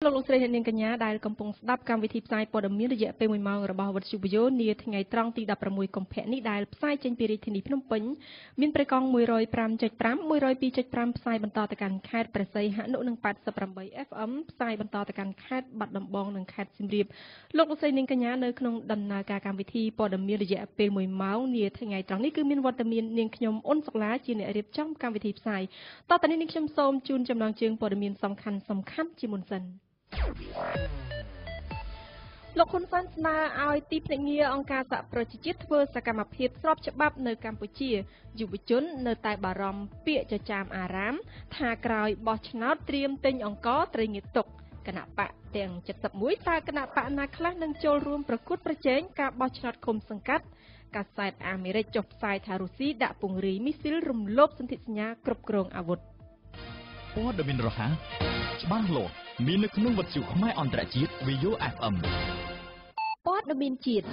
លោកស្រីអ្នកនាងកញ្ញាដែលកំពុងស្ដាប់កម្មវិធីផ្សាយព័ត៌មានរយៈពេល1ម៉ោងរបស់វិទ្យុ VAYO នាថ្ងៃត្រង់ទី16កុម្ភៈនេះដែលផ្សាយចេញពីរាជធានីភ្នំពេញមានប្រេកង់ 105.5 102.5 ផ្សាយបន្តទៅកាន់ខេត្តព្រះសីហនុនិង 88 FM ផ្សាយបន្តទៅកាន់ខេត្តបាត់ដំបងនិងខេត្តសៀមរាបលោកស្រីនាងកញ្ញានៅក្នុងដំណើរការកម្មវិធីព័ត៌មានរយៈពេល1ម៉ោងនាថ្ងៃត្រង់នេះគឺមានវត្តមាននាងខ្ញុំអ៊ុនសុកឡាជាអ្នករៀបចំកម្មវិធីផ្សាយតទៅនេះនាងខ្ញុំសូមជូនចំណងជើងព័ត៌មានសំខាន់ជាមុនសិនលោកហ៊ុនសែនស្នើឲ្យទីភ្នាក់ងារអង្គការសហប្រជាជាតិធ្វើសកម្មភាពស្របច្បាប់នៅកម្ពុជាយុវជននៅតែបារម្ភពាក្យចចាមអារាមថាក្រោយបោះឆ្នោតត្រៀមទិញអង្គត្រីងៀតទុកគណៈបកទាំង71តើគណៈបកណាខ្លះនឹងចូលរួមប្រកួតប្រជែងការបោះឆ្នោតឃុំសង្កាត់កាសែតអាមេរិកចុះផ្សាយថារុស្ស៊ីដាក់ពង្រាយមីស៊ីលរំលោភសន្ធិសញ្ញាគ្រប់គ្រងអាវុធព័ត៌មានរហ័សច្បាស់លាស់មាននៅក្នុងវិទ្យុខ្មែរអន្តរជាតិ VAYO FM ព័ត៌មានជាតិ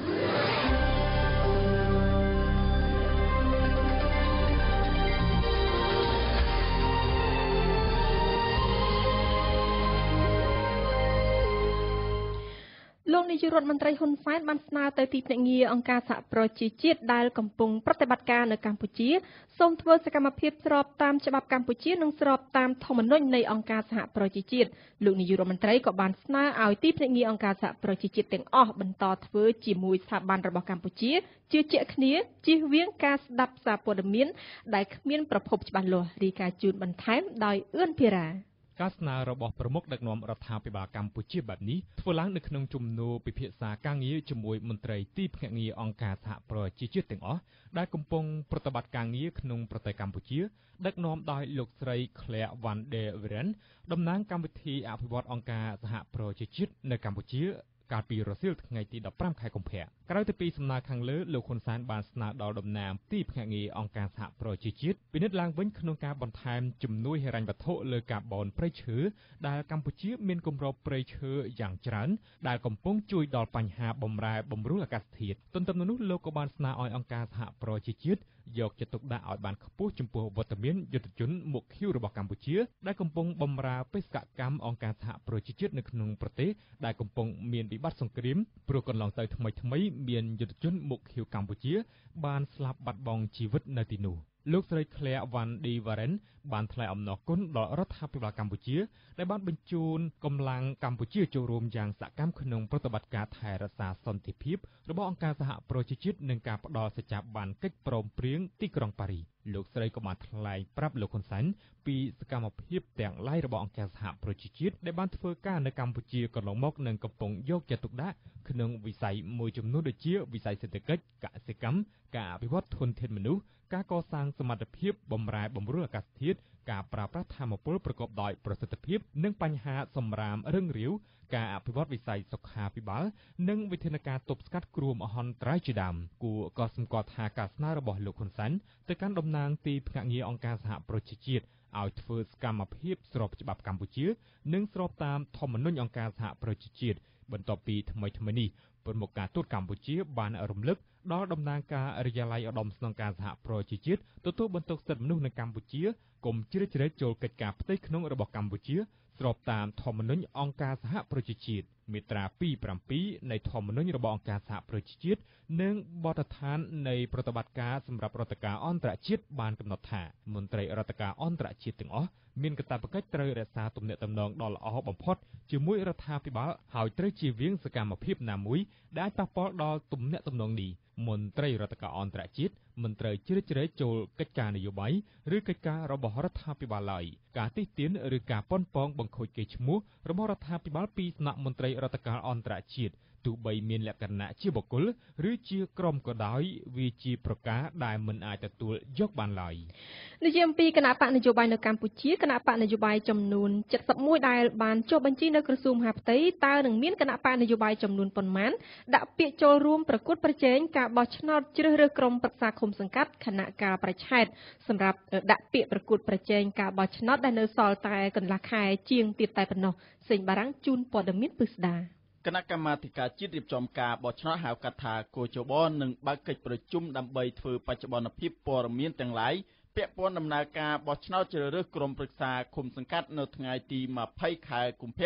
លោកនាយករដ្ឋមន្ត្រីហ៊ុនសែនបានស្នើទៅទីភ្នាក់ងារអង្គការសហប្រជាជាតិដែលកំពុងប្រតិបត្តិការនៅកម្ពុជាសូមធ្វើសកម្មភាពស្របតាមច្បាប់កម្ពុជានិងស្របតាមធម្មនុញ្ញនៃអង្គការសហប្រជាជាតិលោកនាយករដ្ឋមន្ត្រីក៏បានស្នើឲ្យទីភ្នាក់ងារអង្គការសហប្រជាជាតិទាំងអស់បន្តធ្វើជាមួយស្ថាប័នរបស់កម្ពុជាជឿជាក់គ្នាជៀសវាងការស្ដាប់សារព័ត៌មានដែលគ្មានប្រភពច្បាស់លាស់រាយការណ៍ជូនបន្ថែមដោយអឿនភារាការស្នើរបស់ប្រមុខដឹកនាំរដ្ឋាភិបាលកម្ពុជាបែបនេះធ្វើឡើងនៅក្នុងជំនួបពិភាក្សាការងារជាមួយមន្ត្រីទីភ្នាក់ងារអង្គការសហប្រជាជាតិទាំងអស់ដែលកំពុងប្រតិបត្តិការងារក្នុងប្រទេសកម្ពុជាដឹកនាំដោយលោកស្រី Khmer វ៉ាន់ដេវីរ៉ាន់តំណាងកម្មវិធីអភិវឌ្ឍអង្គការសហប្រជាជាតិនៅកម្ពុជាកាលពីរសៀលថ្ងៃទី15ខែកុម្ភៈក្រោយពីសំណើខាងលើលោកហ៊ុនសែនបានស្នើដល់តំណាងទីភ្នាក់ងារអង្គការសហប្រជាជាតិពិនិត្យឡើងវិញក្នុងការបន្ថែមជំនួយហិរញ្ញវត្ថុលើការបូនព្រៃឈើដែលកម្ពុជាមានគម្របព្រៃឈើយ៉ាងច្រើនដែលកំពុងជួយដល់បញ្ហាបម្រែបម្រួលអាកាសធាតុទន្ទឹមនឹងនោះលោកក៏បានស្នើឲ្យអង្គការសហប្រជាជាតិយកចិត្តទុកដាក់ឲ្យបានខ្ពស់ចំពោះវត្តមានយុទ្ធជនមុខឃីវរបស់កម្ពុជាដែលកំពុងបម្រើបេសកកម្មអង្គការសហប្រជាជាតិនៅក្នុងប្រទេសដែលកំពុងមានវិបត្តិសង្គ្រាមព្រោះកន្លងទៅថ្មីមានយុទ្ធជនមុខឃីវកម្ពុជាបានស្លាប់បាត់បង់ជីវិតនៅទីនោះលោកស្រី Khmer វ៉ាន់ឌីវ៉ារ៉ាន់បានថ្លែងអំណរគុណដល់រដ្ឋាភិបាលកម្ពុជាដែលបានបញ្ជូនកម្លាំងកម្ពុជាចូលរួមយ៉ាងសកម្មក្នុងប្រតិបត្តិការថែរក្សាសន្តិភាពរបស់អង្គការសហប្រជាជាតិនិងការផ្ដល់សច្ចាប័នកិច្ចព្រមព្រៀងទីក្រុងប៉ារីសលោកស្រីក៏បានថ្លែងប្រាប់លោកហ៊ុនសែនពីសកម្មភាពទាំងឡាយរបស់អង្គការសហប្រជាជាតិដែលបានធ្វើការនៅកម្ពុជាកន្លងមកនិងកំពុងយកចិត្តទុកដាក់ក្នុងវិស័យមួយចំនួនដូចជាវិស័យសេដ្ឋកិច្ចកសិកម្មការអភិវឌ្ឍធនធានមនុស្សការកសាងសមត្ថភាពបម្រែបម្រួលអាកាសធាតុការប្រើប្រាស់ថាមពលប្រកបដោយប្រសិទ្ធភាពនិងបញ្ហាសម្រាមរឹងរាវការអភិវឌ្ឍវិស័យសុខាភិបាលនិងវិធានការទប់ស្កាត់គ្រោះមហន្តរាយជាដើមគួរក៏សម្គាល់ថាការស្នើរបស់លោកហ៊ុនសែនទៅកាន់តំណាងទីភ្នាក់ងារអង្គការសហប្រជាជាតិឲ្យធ្វើសកម្មភាពស្របច្បាប់កម្ពុជានិងស្របតាមធម្មនុញ្ញអង្គការសហប្រជាជាតិបន្ទាប់ពីថ្មីនេះប្រមុខការទូតកម្ពុជាបានរំលឹកដល់តំណាងការរាជអាល័យឧត្តមស្នងការសហប្រជាជាតិទទួលបន្ទុកសិទ្ធិមនុស្សនៅកម្ពុជាកុំជ្រៀតជ្រែកចូលកិច្ចការផ្ទៃក្នុងរបស់កម្ពុជាស្របតាមធម្មនុញ្ញអង្គការសហប្រជាជាតិមាត្រា27នៃធម្មនុញ្ញរបស់អង្គការសហប្រជាជាតិនិងបទដ្ឋាននៃប្រតិបត្តិការសម្រាប់រដ្ឋការអន្តរជាតិបានកំណត់ថាមន្ត្រីរដ្ឋការអន្តរជាតិទាំងអស់មានកាតព្វកិច្ចត្រូវរក្សាទំនាក់ទំនងដ៏ល្អបំផុតជាមួយរដ្ឋាភិបាលហើយត្រូវជៀសវាងសកម្មភាពណាមួយដែលអាចប៉ះពាល់ដល់ទំនាក់ទំនងនេះមន្ត្រីរដ្ឋការអន្តរជាតិមិនត្រូវជ្រៀតជ្រែកចូលកិច្ចការនយោបាយឬកិច្ចការរបស់រដ្ឋាភិបាលឡើយការទិទានឬការប៉ុនប៉ងបង្ខូចកេរ្តិ៍ឈ្មោះរបស់រដ្ឋាភិបាលពីសំណាក់មន្ត្រីរដ្ឋការអន្តរជាតិទោះបីមានលក្ខណៈជាបុគ្គលឬជាក្រុមក៏ដោយវាជាប្រការដែលមិនអាចទទួលយកបានឡើយនិយាយអំពីគណៈបកនយោបាយនៅកម្ពុជាគណៈបកនយោបាយចំនួន71ដែលបានចុះបញ្ជីនៅក្រសួងមហាផ្ទៃតើនឹងមានគណៈបកនយោបាយចំនួនប៉ុន្មានដាក់ពាក្យចូលរួមប្រកួតប្រជែងការបោះឆ្នោតជ្រើសរើសក្រុមប្រឹក្សាឃុំសង្កាត់គណៈការប្រឆេតសម្រាប់ដាក់ពាក្យប្រកួតប្រជែងការបោះឆ្នោតដែលនៅសល់តែកន្លះខែជាងទៀតតែប៉ុណ្ណោះសេងបារាំងជូនព័ត៌មានពិស្ដាគណៈកម្មាធិការជាតិរៀបចំការបោះឆ្នោតហៅកាត់ថាគូជបនឹងបើកកិច្ចប្រជុំដើម្បីធ្វើបច្ចុប្បន្នភាពព័ត៌មានទាំងឡាយពាក់ព័ន្ធដំណើរការបោះឆ្នោតជ្រើសរើសក្រុមប្រឹក្សាឃុំសង្កាត់នៅថ្ងៃទី20ខែកុម្ភៈ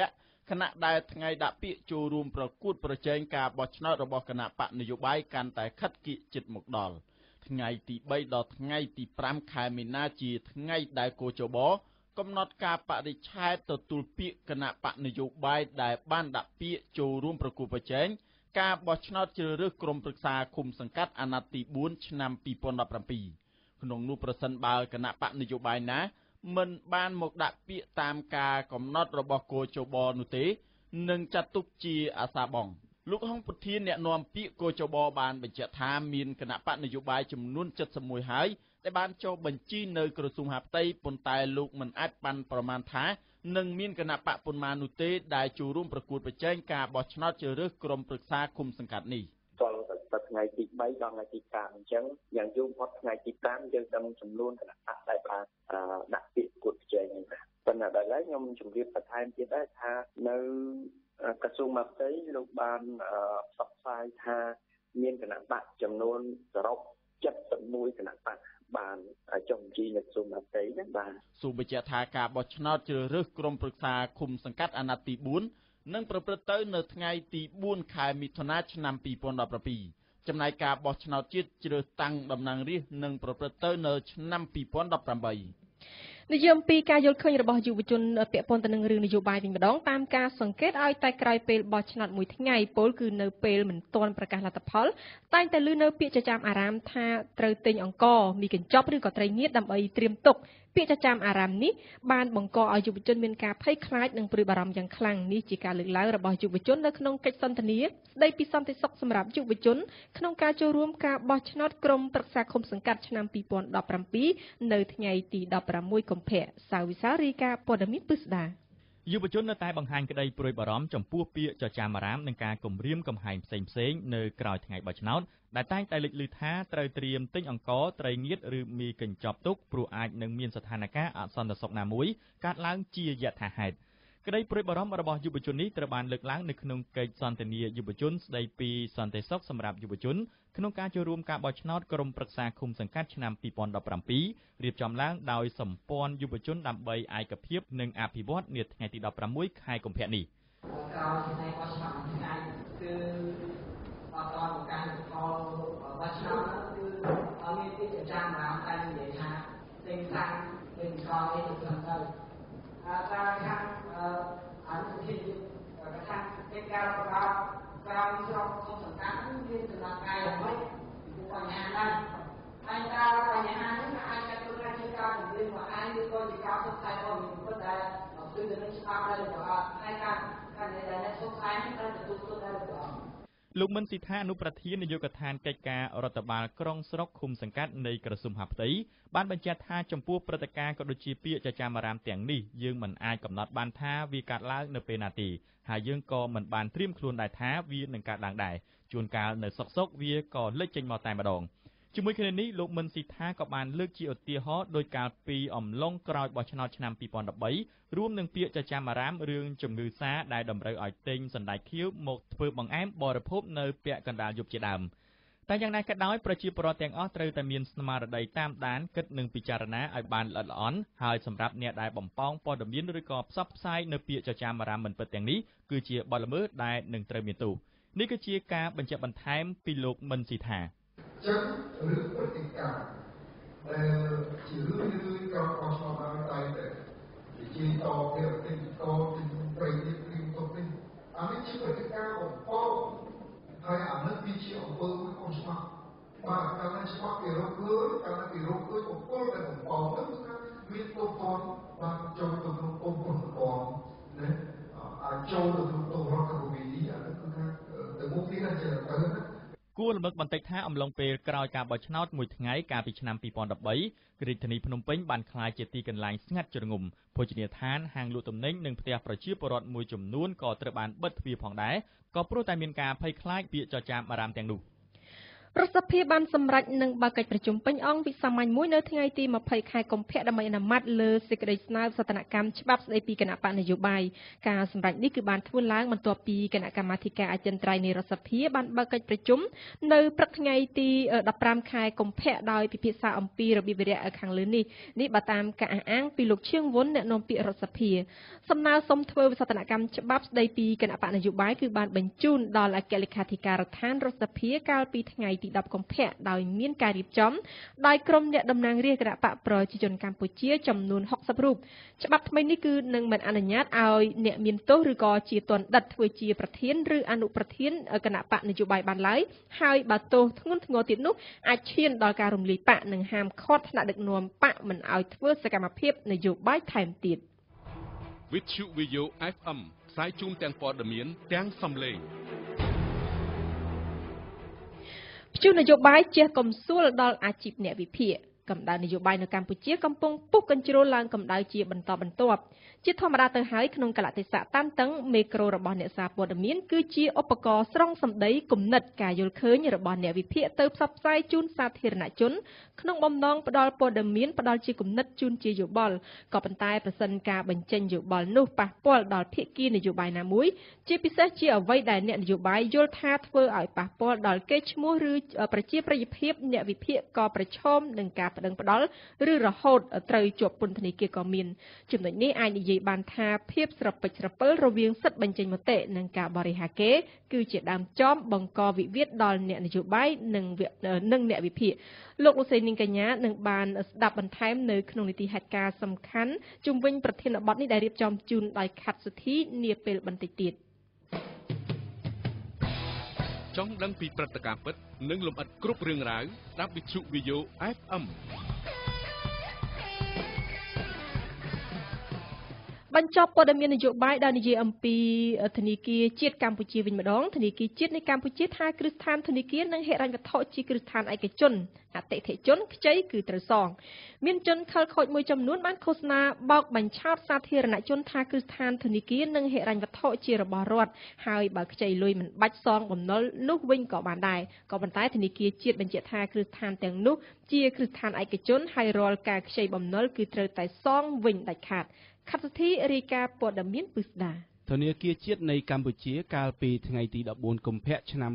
ខណៈដែលថ្ងៃដាក់ពាក្យចូលរួមប្រកួតប្រជែងការបោះឆ្នោតរបស់គណៈបកនយោបាយកាន់តែខិតគៀកជិតមកដល់ថ្ងៃទី3ដល់ថ្ងៃទី5ខែមីនាជាថ្ងៃដែលគូចបកំណត់ការបរិច្ឆេទទទួលពាក្យគណៈបកនយោបាយដែលបានដាក់ពាក្យចូលរួមប្រកួតប្រជែងការបោះឆ្នោតជ្រើសរើសក្រុមប្រឹក្សាឃុំសង្កាត់អាណត្តិទី4ឆ្នាំ2017ក្នុងនោះប្រសិនបើគណៈបកនយោបាយណាមិនបានមកដាក់ពាក្យតាមការកំណត់របស់គូចបនោះទេនឹងចាត់ទុកជាអាសាបង់លោកហុងពុធានអ្នកនាំពាក្យគូចបបានបញ្ជាក់ថាមានគណៈបកនយោបាយចំនួន71ហើយដែលបានចុះបញ្ជីនៅក្រសួងមហាផ្ទៃប៉ុន្តែលោកមិនអាចប៉ាន់ប្រមាណថានឹងមានគណៈបកប៉ុន្មាននោះទេដែលចូលរួមប្រកួតប្រជែងការបោះឆ្នោតជ្រើសរើសក្រុមប្រឹក្សាឃុំសង្កាត់នេះដល់ថ្ងៃទី3ដល់ថ្ងៃទី5អញ្ចឹងយ៉ាងយូរបំផុតថ្ងៃទី5យើងដឹងចំនួនគណៈបកដែលបានដាក់ពាក្យប្រកួតប្រជែងនេះណាប៉ុន្តែដល់ហើយខ្ញុំជម្រាបបន្ថែមទៀតដែរថានៅក្រសួងមហាផ្ទៃលោកបានផ្សព្វផ្សាយថាមានគណៈបកចំនួនសរុប71គណៈបកបានចុះបញ្ជីនៅក្រសួងមហាផ្ទៃហ្នឹងបាទសូមបញ្ជាក់ថាការបោះឆ្នោតជ្រើសរើសក្រុមប្រឹក្សាឃុំសង្កាត់អាណត្តិទី4នឹងប្រព្រឹត្តទៅនៅថ្ងៃទី4ខែមិថុនាឆ្នាំ2017ចំណែកការបោះឆ្នោតជាតិជ្រើសតាំងតំណាងរាស្ត្រនឹងប្រព្រឹត្តទៅនៅឆ្នាំ2018 និយាយអំពីការយល់ឃើញរបស់យុវជនពាក់ព័ន្ធទៅនឹងរឿងនយោបាយវិញម្ដងតាមការសង្កេតឲ្យតែក្រោយពេលបោះឆ្នោតមួយថ្ងៃពលគឺនៅពេលមិនទាន់ប្រកាសលទ្ធផលតែងតែឮនៅពាក្យចចាមអារាមថាត្រូវទិញអង្គមីកញ្ចប់ឬក៏ត្រីងៀតដើម្បីត្រៀមទុកពាក្យចចាមអារាមនេះបានបង្កឲ្យយុវជនមានការភ័យខ្លាចនិងព្រួយបារម្ភយ៉ាងខ្លាំងនេះជាការលើកឡើងរបស់យុវជននៅក្នុងកិច្ចសន្ទនាស្ដីពីសន្តិសុខសម្រាប់យុវជនក្នុងការចូលរួមការបោះឆ្នោតក្រុមប្រឹក្សាឃុំសង្កាត់ឆ្នាំ2017នៅថ្ងៃទី16កុម្ភៈសាវិសារីកាព័ត៌មានពិស្ដាយុវជននៅតែបង្ហាញក្តីព្រួយបារម្ភចំពោះពាក្យចចាមអារាមនិងការគំរាមកំហែងផ្សេងៗនៅក្រៅថ្ងៃបោះឆ្នោតដែលតែងតែលេចឮថាត្រូវត្រៀមទិញអង្គត្រីងៀតឬមីកញ្ចប់ទុកព្រោះអាចនឹងមានស្ថានភាពអសន្តិសុខណាមួយកើតឡើងជាយថាហេតុក្តីព្រួយបារម្ភរបស់យុវជននេះត្រូវបានលើកឡើងនៅក្នុងកិច្ចសន្ទនាយុវជនស្តីពីសន្តិសុខសម្រាប់យុវជនក្នុងការចូលរួមការបោះឆ្នោតក្រុមប្រឹក្សាឃុំសង្កាត់ឆ្នាំ2017រៀបចំឡើងដោយសម្ព័ន្ធយុវជនដើម្បីឯកភាពនិងអភិវឌ្ឍនាថ្ងៃទី16ខែកុម្ភៈនេះក្រោយថ្ងៃបោះឆ្នោតថ្ងៃគឺអត់ដល់ប្រកាសផលបោះឆ្នោតគឺមានទីចចាមអារម្មណ៍តែនិយាយថាទិញសាំងទិញកងនេះទៅខាងទៅតាមខាងអនុសិទ្ធិខាងកិច្ចការប្រកបក្រៅស្រុកក្នុងសង្កាត់មានដំណើរការយ៉ាងម៉េចពីបញ្ហាហ្នឹងហើយតើបញ្ហានេះអាចចាត់ទុកថាជាការជំរុញមកឯងឬក៏ជាការសុខសាយរបស់មានពិតដែលគឺទៅនឹងច្បាប់ដែរឬក៏ហើយការដែលសុខសាយនេះត្រូវទទួលស្គាល់ដែរឬក៏លោកមិនស៊ីថាអនុប្រធាននាយកដ្ឋានកិច្ចការរដ្ឋបាលក្រុងស្រុកឃុំសង្កាត់នៃក្រសួងមហាផ្ទៃបានបញ្ជាក់ថាចំពោះព្រឹត្តិការណ៍ក៏ដូចជាពាក្យចចាមអារាមទាំងនេះយើងមិនអាចកំណត់បានថាវាកើតឡើងនៅពេលណាទេហើយយើងក៏មិនបានត្រៀមខ្លួនដែរថាវានឹងកើតឡើងដែរជួនកាលនៅសុកវាក៏លេចចេញមកតែម្ដងជាមួយគ្នានេះលោកមិនស៊ីថាក៏បានលើកជាឧទាហរណ៍ដោយកាលពីអំឡុងក្រោយបោះឆ្នោតឆ្នាំ2013រួមនឹងពាក្យចចាមអារាមរឿងជំងឺសាដែលតម្រូវឲ្យទិញសណ្តែកខៀវមកធ្វើបង្អែមបរិភោគនៅពាក់កណ្ដាលយប់ជាដើមតែយ៉ាងណាក៏ដោយប្រជាពលរដ្ឋទាំងអស់ត្រូវតែមានស្មារតីតាមដានគិតនិងពិចារណាឲ្យបានល្អិតល្អន់ហើយសម្រាប់អ្នកដែលបំប៉ោងព័ត៌មានឬក៏ផ្សព្វផ្សាយនៅពាក្យចចាមអារាមមិនពិតទាំងនេះគឺជាបទល្មើសដែលនឹងត្រូវមានទោសនេះគឺជាការបញ្ជាក់បន្ថែមពីលោកមិនស៊ីថាចឹងរឿងព្រឹត្តិការណ៍ដែលជារឿងក្រោយបោះឆ្នោតបានតែជាតទៅទិញតទិញប្រៃនេះព្រីមទុកនេះអានេះជាព្រឹត្តិការណ៍បំផុតហើយអានេះវាជាអំពើមួយខុសច្បាប់បាទកាលណាច្បាប់គេរកឃើញកាលណាគេរកឃើញបំផុតតែបំផុតនោះគឺថាមានទោសទណ្ឌបានចូលទៅក្នុងគុំគុំបងណាអាចចូលទៅក្នុងទោសរដ្ឋវិវិធីអានេះគឺថាទៅមុខនេះណាជាទៅណាគួររំលឹកបន្តិចថាអំឡុងពេលក្រោយការបោះឆ្នោតមួយថ្ងៃកាលពីឆ្នាំ2013រាជធានីភ្នំពេញបានក្លាយជាទីកន្លែងស្ងាត់ជ្រងំភោជនីយដ្ឋានហាងលក់ទំនិញនិងផ្ទះប្រជាពលរដ្ឋមួយចំនួនក៏ត្រូវបានបិទទ្វារផងដែរក៏ព្រោះតែមានការភ័យខ្លាចពាក្យចចាមអារាមទាំងនោះរដ្ឋសភាបានសម្រេចនឹងបើកកិច្ចប្រជុំពេញអង្គវិសាមញ្ញមួយនៅថ្ងៃទី20 ខែកុម្ភៈដើម្បីអនុម័តលើសេចក្តីស្នើសតនកម្មច្បាប់ស្តីពីគណៈបកនយោបាយការសម្រេចនេះគឺបានធ្វើឡើងបន្ទាប់ពីគណៈកម្មាធិការអចិន្ត្រៃយ៍នៃរដ្ឋសភាបានបើកកិច្ចប្រជុំនៅព្រឹកថ្ងៃទី15 ខែកុម្ភៈដោយពិភាក្សាអំពីរបៀបវិរៈខាងលើនេះបើតាមការអះអាងពីលោកឈៀងវុនអ្នកនាំពាក្យរដ្ឋសភាសំណើសុំធ្វើវិសោធនកម្មច្បាប់ស្តីពីគណៈបកនយោបាយគឺបានបញ្ជូនដល់អគ្គលេខាធិការដ្ឋានរដ្ឋសភាកាលពីថ្ងៃទី10 កុម្ភៈដោយមានការរៀបចំដោយក្រុមអ្នកតំណាងរាស្ត្រគណៈបកប្រជាជនកម្ពុជាចំនួន60រូបច្បាប់ថ្មីនេះគឺនឹងមិនអនុញ្ញាតឲ្យអ្នកមានទោសឬក៏ជាទណ្ឌិតធ្វើជាប្រធានឬអនុប្រធានគណៈបកនយោបាយបានឡើយហើយបើទោសធ្ងន់ធ្ងរទៀតនោះអាចឈានដល់ការរំលាយបកនិងហាមឃាត់ថ្នាក់ដឹកនាំបកមិនឲ្យធ្វើសកម្មភាពនយោបាយថែមទៀតវិទ្យុ VAYO FM ផ្សាយជូនទាំងព័ត៌មានទាំងសំឡេងព្យុះនយោបាយជះកំសួលដល់អាជីពអ្នកវិភាគកម្ដៅនយោបាយនៅកម្ពុជាកំពុងពុះកញ្ជ្រោលឡើងកម្ដៅជាបន្តបន្ទាប់ជាធម្មតាទៅហើយក្នុងកលៈទេសៈតានតឹងមេក្រូរបស់អ្នកសារព័ត៌មានគឺជាឧបករណ៍ស្រង់សម្ដីគំនិតការយល់ឃើញរបស់អ្នកវិភាគទៅផ្សព្វផ្សាយជូនសាធារណជនក្នុងបំណងផ្ដល់ព័ត៌មានផ្ដល់ជាគំនិតជូនជាយោបល់ក៏ប៉ុន្តែប្រសិនការបញ្ចេញយោបល់នោះប៉ះពាល់ដល់ភាគីនយោបាយណាមួយជាពិសេសជាអ្វីដែលអ្នកនយោបាយយល់ថាធ្វើឲ្យប៉ះពាល់ដល់កេរ្តិ៍ឈ្មោះឬប្រជាប្រិយភាពអ្នកវិភាគក៏ប្រឈមនឹងការប្តឹងផ្តល់ឬរហូតត្រូវជាប់ពន្ធនាគារក៏មានចំណុចនេះអាចនិយាយបានថាភាពស្រពិចស្រពិលរវាងសិទ្ធិបញ្ចេញមតិនិងការបរិហាកេរ្តិ៍គឺជាដើមចំបង្កវិវាទដល់អ្នកនយោបាយនិងអ្នកវិភាគលោកលោកស្រីនាងកញ្ញានឹងបានស្ដាប់បន្ថែមនៅក្នុងនីតិហេតុការណ៍សំខាន់ជុំវិញប្រធានបទនេះដែលរៀបចំជូនដោយខាត់សុធីនាពេលបន្តិចទៀតចង់ដឹងពីព្រឹត្តិការណ៍ពិតនិងលម្អិតគ្រប់រឿងរ៉ាវស្ដាប់វិទ្យុ VAYO FM បញ្ចប់ព័ត៌មាននយោបាយដែលនិយាយអំពីធនាគារជាតិកម្ពុជាវិញម្ដងធនាគារជាតិនៃកម្ពុជាថាគ្រឹះស្ថានធនាគារនិងហិរញ្ញវត្ថុជាគ្រឹះស្ថានឯកជនអតិថិជនខ្ចីគឺត្រូវសងមានជនខិលខូចមួយចំនួនបានឃោសនាបោកបញ្ឆោតសាធារណជនថាគ្រឹះស្ថានធនាគារនិងហិរញ្ញវត្ថុជារបស់រដ្ឋហើយបើខ្ចីលុយមិនបាច់សងបំណុលនោះវិញក៏បានដែរក៏ប៉ុន្តែធនាគារជាតិបញ្ជាក់ថាគ្រឹះស្ថានទាំងនោះជាគ្រឹះស្ថានឯកជនហើយរាល់ការខ្ចីបំណុលគឺត្រូវតែសងវិញដាច់ខាតខាត់សុធីរាយការណ៍ព័ត៌មានពិស្ដាធនាគារជាតិនៃកម្ពុជាកាលពីថ្ងៃទី14 កុម្ភៈឆ្នាំ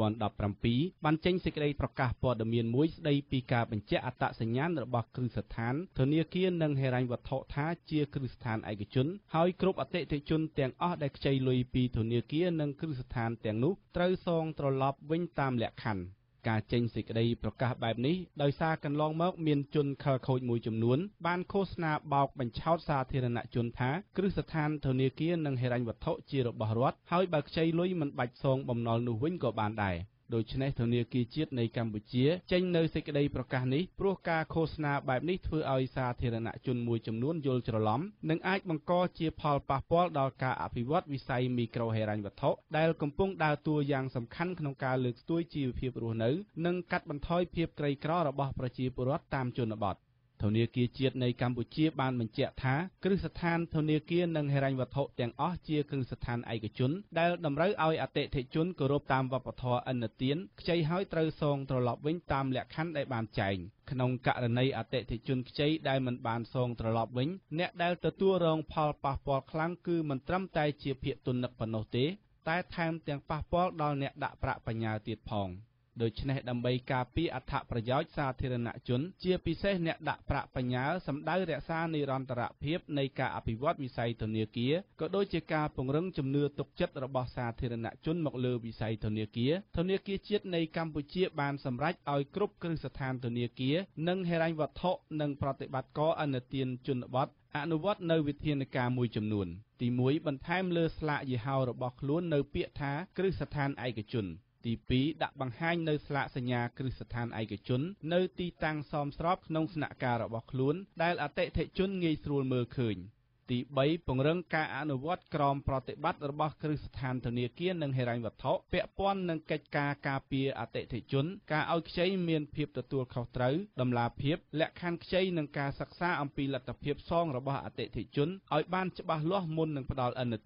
2017បានចេញសេចក្តីប្រកាសព័ត៌មានមួយស្តីពីការបញ្ជាក់អត្តសញ្ញាណរបស់គ្រឹះស្ថានធនាគារនិងហិរញ្ញវត្ថុថាជាគ្រឹះស្ថានឯកជនហើយគ្រប់អតិថិជនទាំងអស់ដែលខ្ចីលុយពីធនាគារនិងគ្រឹះស្ថានទាំងនោះត្រូវសងត្រឡប់វិញតាមលក្ខខណ្ឌការចេញសេចក្តីប្រកាសបែបនេះដោយសារកន្លងមកមានជនខិលខូចមួយចំនួនបានឃោសនាបោកបញ្ឆោតសាធារណជនថាគ្រឹះស្ថានធនាគារនិងហិរញ្ញវត្ថុជារបស់រដ្ឋហើយបើខ្ចីលុយមិនបាច់សងបំណុលនោះវិញក៏បានដែរដូច្នេះធនាគារជាតិនៃកម្ពុជាចេញនៅសេចក្តីប្រកាសនេះព្រោះការឃោសនាបែបនេះធ្វើឲ្យសាធារណជនមួយចំនួនយល់ច្រឡំនិងអាចបង្កជាផលប៉ះពាល់ដល់ការអភិវឌ្ឍវិស័យមីក្រូហិរញ្ញវត្ថុដែលកំពុងដើរតួយ៉ាងសំខាន់ក្នុងការលើកស្ទួយជីវភាពរស់នៅនិងកាត់បន្ថយភាពក្រីក្ររបស់ប្រជាពលរដ្ឋតាមជនបទធនាគារជាតិនៃកម្ពុជាបានបញ្ជាក់ថាគ្រឹះស្ថានធនាគារនិងហិរញ្ញវត្ថុទាំងអស់ជាគ្រឹះស្ថានឯកជនដែលតម្រូវឲ្យអតិថិជនគោរពតាមវប្បធម៌ឥណទានខ្ចីហើយត្រូវសងត្រឡប់វិញតាមលក្ខខណ្ឌដែលបានចែងក្នុងករណីអតិថិជនខ្ចីដែលមិនបានសងត្រឡប់វិញអ្នកដែលទទួលរងផលប៉ះពាល់ខ្លាំងគឺមិនត្រឹមតែជាភាគទុននឹកប៉ុណ្ណោះទេតែថែមទាំងប៉ះពាល់ដល់អ្នកដាក់ប្រាក់បញ្ញើទៀតផងដូច្នេះដើម្បីការពារអត្ថប្រយោជន៍សាធារណជនជាពិសេសអ្នកដាក់ប្រាក់បញ្ញើសម្ដៅរក្សានិរន្តរភាពនៃការអភិវឌ្ឍវិស័យធនាគារក៏ដូចជាការពង្រឹងជំនឿទុកចិត្តរបស់សាធារណជនមកលើវិស័យធនាគារជាតិនៃកម្ពុជាបានសម្រេចឲ្យគ្រប់គ្រឹះស្ថានធនាគារនិងហិរញ្ញវត្ថុនិងប្រតិបត្តិការឥណទានជនបទអនុវត្តនៅវិធានការមួយចំនួនទី1បន្ថែមលើស្លាកយីហោរបស់ខ្លួននៅពាក្យថាគ្រឹះស្ថានឯកជនទី2ដាក់បង្ហាញនៅស្លាកសញ្ញាគ្រឹះស្ថានឯកជននៅទីតាំងសមស្របក្នុងស្នាក់ការរបស់ខ្លួនដែលអតិថិជនងាយស្រួលមើលឃើញទី3ពង្រឹងការអនុវត្តក្រមប្រតិបត្តិរបស់គ្រឹះស្ថានធនាគារនិងហិរញ្ញវត្ថុពាក់ព័ន្ធនឹងកិច្ចការការពារអតិថិជនការឲ្យខ្ចីមានភាពទទួលខុសត្រូវតម្លាភាពលក្ខខណ្ឌខ្ចីនិងការសិក្សាអំពីលទ្ធភាពសងរបស់អតិថិជនឲ្យបានច្បាស់លាស់មុននឹងផ្ដល់ឥណទាន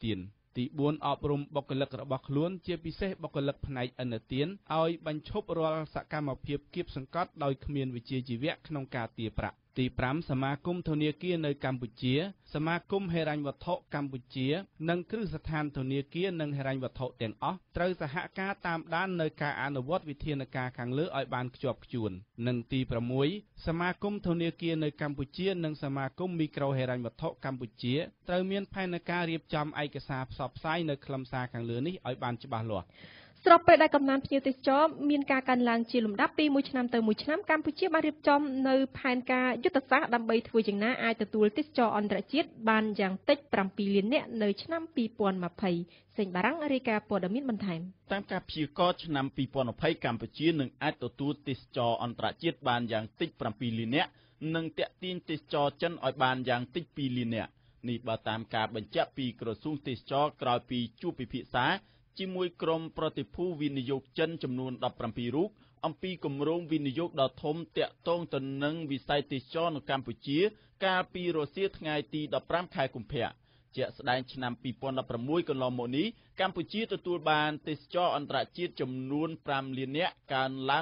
ទី4អប់រំបុគ្គលិករបស់ខ្លួនជាពិសេសបុគ្គលិកផ្នែកឥណទានឲ្យបញ្ឈប់រាល់សកម្មភាពគៀបសង្កត់ដោយគ្មានវិជ្ជាជីវៈក្នុងការទារប្រាក់ទី5សមាគមធនាគារនៅកម្ពុជាសមាគមហិរញ្ញវត្ថុកម្ពុជានិងគ្រឹះស្ថានធនាគារនិងហិរញ្ញវត្ថុទាំងអស់ត្រូវសហការតាមដាននៅការអនុវត្តវិធានការខាងលើឲ្យបានខ្ជាប់ខ្ជួននិងទី6សមាគមធនាគារនៅកម្ពុជានិងសមាគមមីក្រូហិរញ្ញវត្ថុកម្ពុជាត្រូវមានផែនការរៀបចំឯកសារផ្សព្វផ្សាយនៅខ្លឹមសារខាងលើនេះឲ្យបានច្បាស់លាស់ស្របពេលដែលកំណើនភ្ញៀវទេសចរមានការកើនឡើងជាលំដាប់ពីមួយឆ្នាំទៅមួយឆ្នាំកម្ពុជាបានរៀបចំនៅផែនការយុទ្ធសាស្ត្រដើម្បីធ្វើយ៉ាងណាអាចទទួលទេសចរអន្តរជាតិបានយ៉ាងតិច7លាននាក់នៅឆ្នាំ2020សេងបារាំងរាយការណ៍ព័ត៌មានបន្ថែមតាមការព្យាករណ៍ឆ្នាំ2020កម្ពុជានឹងអាចទទួលទេសចរអន្តរជាតិបានយ៉ាងតិច7លាននាក់និងទាក់ទាញទេសចរចិនឲ្យបានយ៉ាងតិច2លាននាក់នេះបើតាមការបញ្ជាក់ពីក្រសួងទេសចរក្រោយពីជួបពិភាក្សាជាមួយក្រុមប្រតិភូវិនិយោគចិនចំនួន17រូបអំពីគម្រោងវិនិយោគដ៏ធំទាក់ទងទៅនឹងវិស័យទេសចរនៅកម្ពុជាកាលពីរសៀលថ្ងៃទី15ខែកុម្ភៈជាក់ស្ដែងឆ្នាំ2016កន្លងមកនេះកម្ពុជាទទួលបានទេសចរអន្តរជាតិចំនួន5លាននាក់កើនឡើង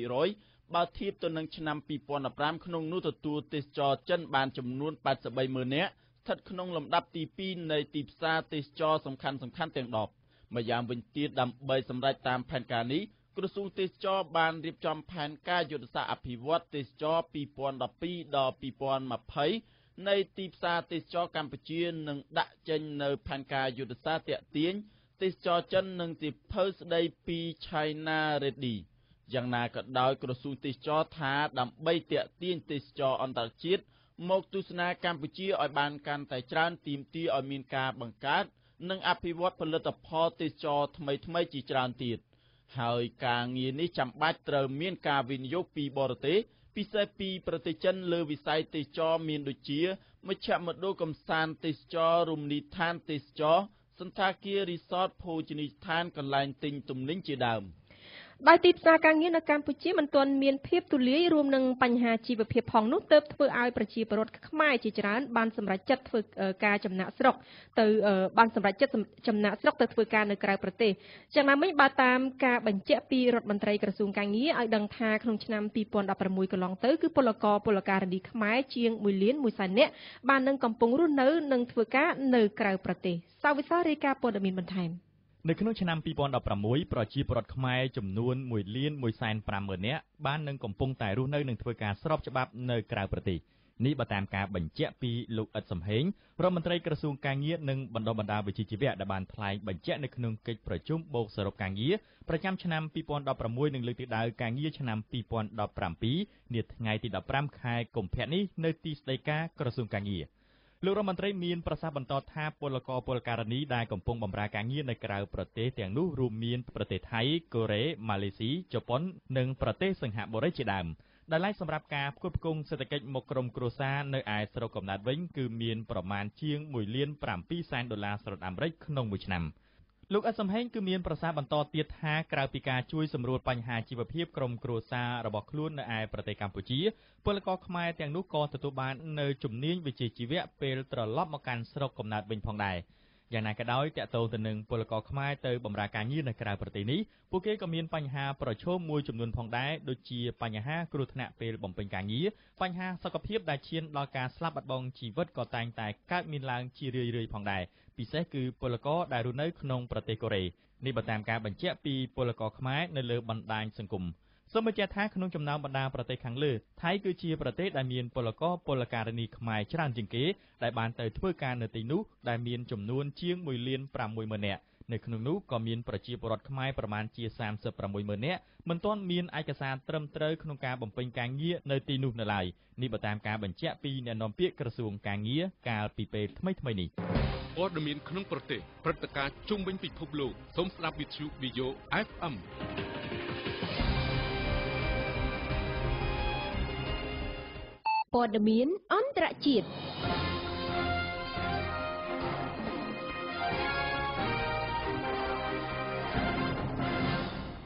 5% បើធៀបទៅនឹងឆ្នាំ2015ក្នុងនោះទទួលទេសចរចិនបានចំនួន83ម៉ឺននាក់ស្ថិតក្នុងលំដាប់ទី2នៃទីផ្សារទេសចរសំខាន់ៗទាំង10ម្យ៉ាងវិញទៀតដើម្បីសម្រេចតាមផែនការនេះក្រសួងទេសចរបានរៀបចំផែនការយុទ្ធសាស្ត្រអភិវឌ្ឍទេសចរ2012ដល់2020នៃទីផ្សារទេសចរកម្ពុជានឹងដាក់ចេញនៅផែនការយុទ្ធសាស្ត្រទាក់ទាញទេសចរចិននិងសៀវភៅស្ដីពី China Ready យ៉ាងណាក៏ដោយក្រសួងទេសចរថាដើម្បីទាក់ទាញទេសចរអន្តរជាតិមកទស្សនាកម្ពុជាឲ្យបានកាន់តែច្រើនទាមទារឲ្យមានការបង្កើតនិងអភិវឌ្ឍផលិតផលទេសចរថ្មីៗជាច្រើនទៀតហើយការងារនេះចាំបាច់ត្រូវមានការវិនិយោគពីបរទេសពិសេសពីប្រទេសចិនលើវិស័យទេសចរមានដូចជាមជ្ឈមណ្ឌលកំសាន្តទេសចររមណីយដ្ឋានទេសចរសន្តាគាររីសតភោជនីយដ្ឋានកន្លែងទិញទំនិញជាដើមដោយទីផ្សារការងារនៅកម្ពុជាមិនទាន់មានភាពទូលាយរួមនឹងបញ្ហាជីវភាពផងនោះទើបធ្វើឲ្យប្រជាពលរដ្ឋខ្មែរជាច្រើនបានសម្រេចចិត្តធ្វើការចំណាក់ស្រុកទៅធ្វើការនៅក្រៅប្រទេសយ៉ាងណាមិញបើតាមការបញ្ជាក់ពីរដ្ឋមន្ត្រីក្រសួងការងារឲ្យដឹងថាក្នុងឆ្នាំ2016កន្លងទៅគឺពលករពលការិនីខ្មែរជាង1លាន1សែននាក់បាននឹងកំពុងរស់នៅនិងធ្វើការនៅក្រៅប្រទេសសាវិសារាយការណ៍ព័ត៌មានបន្ថែមនៅក្នុងឆ្នាំ2016ប្រជាពលរដ្ឋខ្មែរចំនួន1លាន150,000នាក់បាននឹងកំពុងតែរស់នៅនិងធ្វើការស្របច្បាប់នៅក្រៅប្រទេសនេះបើតាមការបញ្ជាក់ពីលោកអ៊ិតសំហេងរដ្ឋមន្ត្រីក្រសួងការងារនិងបណ្ដុះបណ្ដាលវិជ្ជាជីវៈដែលបានថ្លែងបញ្ជាក់នៅក្នុងកិច្ចប្រជុំបូកសរុបការងារប្រចាំឆ្នាំ2016និងលើកទិសដៅការងារឆ្នាំ2017នាថ្ងៃទី15ខែកុម្ភៈនេះនៅទីស្តីការក្រសួងការងារលោករដ្ឋមន្ត្រីមានប្រសាសន៍បន្តថាពលករពលការិនីដែលកំពុងបម្រើការងារនៅក្រៅប្រទេសទាំងនោះរួមមានប្រទេសថៃកូរ៉េម៉ាឡេស៊ីជប៉ុននិងប្រទេសសិង្ហបុរីជាដើមដែលឡែកសម្រាប់ការផ្គត់ផ្គង់សេដ្ឋកិច្ចមកក្រុមគ្រួសារនៅឯស្រុកកំណើតវិញគឺមានប្រមាណជាង$1.7 លានក្នុងមួយឆ្នាំលោកអ៊ិតសំហេងគឺមានប្រសាសន៍បន្តទៀតថាក្រៅពីការជួយសម្រួលបញ្ហាជីវភាពក្រុមគ្រួសាររបស់ខ្លួននៅឯប្រទេសកម្ពុជាពលករខ្មែរទាំងនោះក៏ទទួលបាននៅជំនាញវិជ្ជាជីវៈពេលត្រឡប់មកកាន់ស្រុកកំណើតវិញផងដែរយ៉ាងណាក៏ដោយតាក់ទងទៅនឹងពលករខ្មែរទៅបម្រើការងារនៅក្រៅប្រទេសនេះពួកគេក៏មានបញ្ហាប្រឈមមួយចំនួនផងដែរដូចជាបញ្ហាគ្រោះថ្នាក់ពេលបំពេញការងារបញ្ហាសុខភាពដែលឈានដល់ការស្លាប់បាត់បង់ជីវិតក៏តែងតែកើតមានឡើងជារឿយៗផងដែរពិសេសគឺពលករដែលរស់នៅក្នុងប្រទេសកូរ៉េនេះបើតាមការបញ្ជាក់ពីពលករខ្មែរនៅលើបណ្ដាញសង្គមសូមបញ្ជាក់ថាក្នុងចំណោមបណ្ដាប្រទេសខាងលើថៃគឺជាប្រទេសដែលមានពលករពលការិនីខ្មែរច្រើនជាងគេដែលបានទៅធ្វើការនៅទីនោះដែលមានចំនួនជាង1.6 លាននាក់នៅក្នុងនោះក៏មានប្រជាពលរដ្ឋខ្មែរប្រមាណជា36,000នាក់មិនទាន់មានឯកសារត្រឹមត្រូវក្នុងការបំពេញការងារនៅទីនោះនៅឡើយនេះបើតាមការបញ្ជាក់ពីអ្នកនាំពាក្យក្រសួងការងារកាលពីពេលថ្មីៗនេះព័ត៌មានក្នុងប្រទេសព្រឹត្តិការណ៍ជុំវិញពិភពលោកសូមស្ដាប់វិទ្យុ VAYO FM ព័ត៌មានអន្តរជាតិម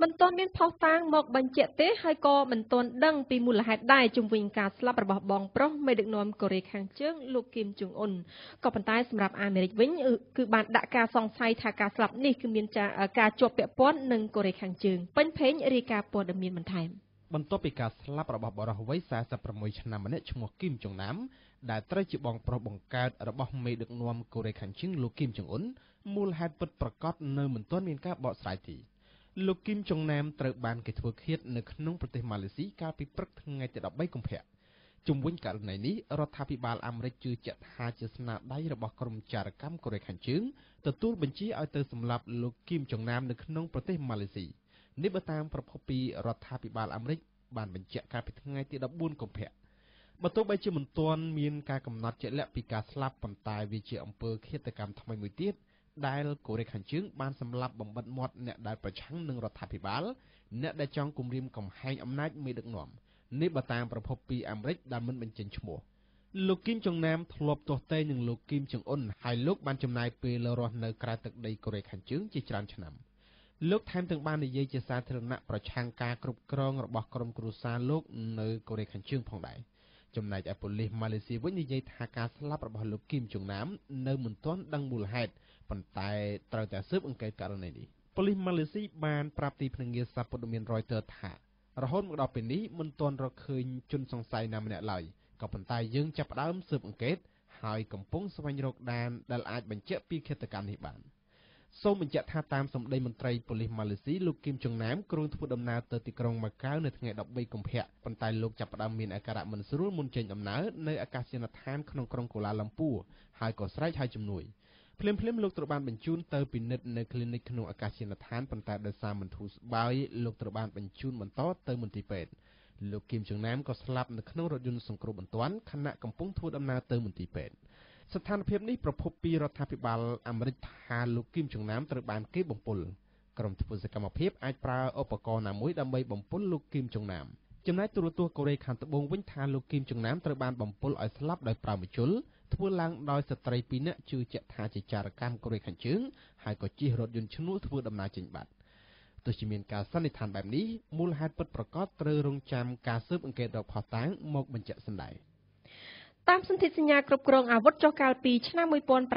មិនទាន់មានផុសតាងមកបញ្ជាក់ទេហើយក៏មិនទាន់ដឹងពីមូលហេតុដែរជំវិញការស្លាប់របស់បងប្រុសមេដឹកនាំកូរ៉េខាងជើងលោកគីមចុងអ៊ុនក៏ប៉ុន្តែសម្រាប់អាមេរិកវិញគឺបានដាក់ការសង្ស័យថាការស្លាប់នេះគឺមានការជាប់ពាក់ព័ន្ធនឹងកូរ៉េខាងជើងពេញភេងរាយការណ៍ព័ត៌មានបន្ថែមបន្ទាប់ពីការស្លាប់របស់បរិសុទ្ធវ័យ46ឆ្នាំម្នាក់ឈ្មោះគីមចុងណាមដែលត្រូវជាបងប្រុសបង្កើតរបស់មេដឹកនាំកូរ៉េខាងជើងលោកគីមចុងអ៊ុនមូលហេតុពិតប្រាកដនៅមិនទាន់មានការបកស្រាយទេលោកគីមចុងណាមត្រូវបានគេធ្វើឃាតនៅក្នុងប្រទេសម៉ាឡេស៊ីកាលពីព្រឹកថ្ងៃទី13កុម្ភៈជុំវិញករណីនេះរដ្ឋាភិបាលអាមេរិកជឿជាក់ថាជាស្នាដៃរបស់ក្រុមចារកម្មកូរ៉េខាងជើងទទួលបញ្ជាឲ្យទៅសម្លាប់លោកគីមចុងណាមនៅក្នុងប្រទេសម៉ាឡេស៊ីនេះបើតាមប្រភពពីរដ្ឋាភិបាលអាមេរិកបានបញ្ជាក់កាលពីថ្ងៃទី14កុម្ភៈបើទោះបីជាមិនទាន់មានការកំណត់ជាក់លាក់ពីការស្លាប់ប៉ុន្តែវាជាអំពើឃាតកម្មថ្មីមួយទៀតដែលកូរ៉េខាងជើងបានសម្លាប់បំបិតមាត់អ្នកដែលប្រឆាំងនឹងរដ្ឋាភិបាលអ្នកដែលចង់គំរាមកំហែងអំណាចមេដឹកនាំនេះបើតាមប្រភពពីអាមេរិកដែលមិនបញ្ចេញឈ្មោះលោកគីមចុងណាមធ្លាប់ទាស់ទែងនឹងលោកគីមចុងអ៊ុនហើយលោកបានចំណាយពេលរស់នៅក្រៅទឹកដីកូរ៉េខាងជើងជាច្រើនឆ្នាំលោកថែមទាំងបាននិយាយជាសាធារណៈប្រឆាំងការគ្រប់គ្រងរបស់ក្រុមគ្រួសារលោកនៅកូរ៉េខាងជើងផងដែរចំណែកឯប៉ូលីសម៉ាឡេស៊ីវិញនិយាយថាការស្លាប់របស់លោកគីមចុងណាមនៅមិនទាន់ដឹងមូលហេតុប៉ុន្តែត្រូវតែស៊ើបអង្កេតករណីនេះប៉ូលីសម៉ាឡេស៊ីបានប្រាប់ទីភ្នាក់ងារសារព័ត៌មាន Reuters ថារហូតមកដល់ពេលនេះមិនទាន់រកឃើញជនសង្ស័យណាម្នាក់ឡើយក៏ប៉ុន្តែយើងចាប់ផ្ដើមស៊ើបអង្កេតហើយកំពុងស្វែងរកដានដែលអាចបញ្ជាក់ពីឃាតកម្មនេះបានសូមបញ្ជាក់ថាតាមសម្ដីមន្ត្រីប៉ូលីសម៉ាឡេស៊ីលោកគីមចុងណាមគ្រោងធ្វើដំណើរទៅទីក្រុងម៉ាកាវនៅថ្ងៃ13កុម្ភៈប៉ុន្តែលោកចាប់ផ្ដើមមានអាការៈមិនស្រួលមុនចេញដំណើរនៅអាកាសយានដ្ឋានក្នុងក្រុងកូឡាឡាំពូហើយក៏ស្រែកហៅជំនួយភ្លាមលោកត្រូវបានបញ្ជូនទៅពិនិត្យនៅគ្លីនិកក្នុងអាកាសយានដ្ឋានប៉ុន្តែដោយសារមិនធូរស្បើយលោកត្រូវបានបញ្ជូនបន្តទៅមន្ទីរពេទ្យលោកគីមចុងណាមក៏ស្លាប់នៅក្នុងរថយន្តសង្គ្រោះបន្ទាន់ខណៈកំពុងធ្វើដំណើរទៅមន្ទីរពេទ្យស្ថានភាពនេះប្រភពពីរដ្ឋាភិបាលអាមេរិកថាលោកគីមចុងណាមត្រូវបានគេបំពុលក្រុមធ្វើសកម្មភាពអាចប្រើឧបករណ៍ណាមួយដើម្បីបំពុលលោកគីមចុងណាមចំណែកទូរទស្សន៍កូរ៉េខាងត្បូងវិញថាលោកគីមចុងណាមត្រូវបានបំពុលឲ្យស្លាប់ដោយប្រើម្ជុលធ្វើឡើងដោយស្ត្រី2នាក់ជឿជាក់ថាជាចារកម្មកូរ៉េខាងជើងហើយក៏ជិះរថយន្តឈ្នួលធ្វើដំណើរចេញបាត់ទោះជាមានការសន្និដ្ឋានបែបនេះមូលហេតុពិតប្រាកដត្រូវរងចាំការស៊ើបអង្កេតរកភស្តុតាងមកបញ្ជាក់សម្ដែងតាមសន្ធិសញ្ញាគ្រប់គ្រងអាវុធចុះកាលពីឆ្នាំ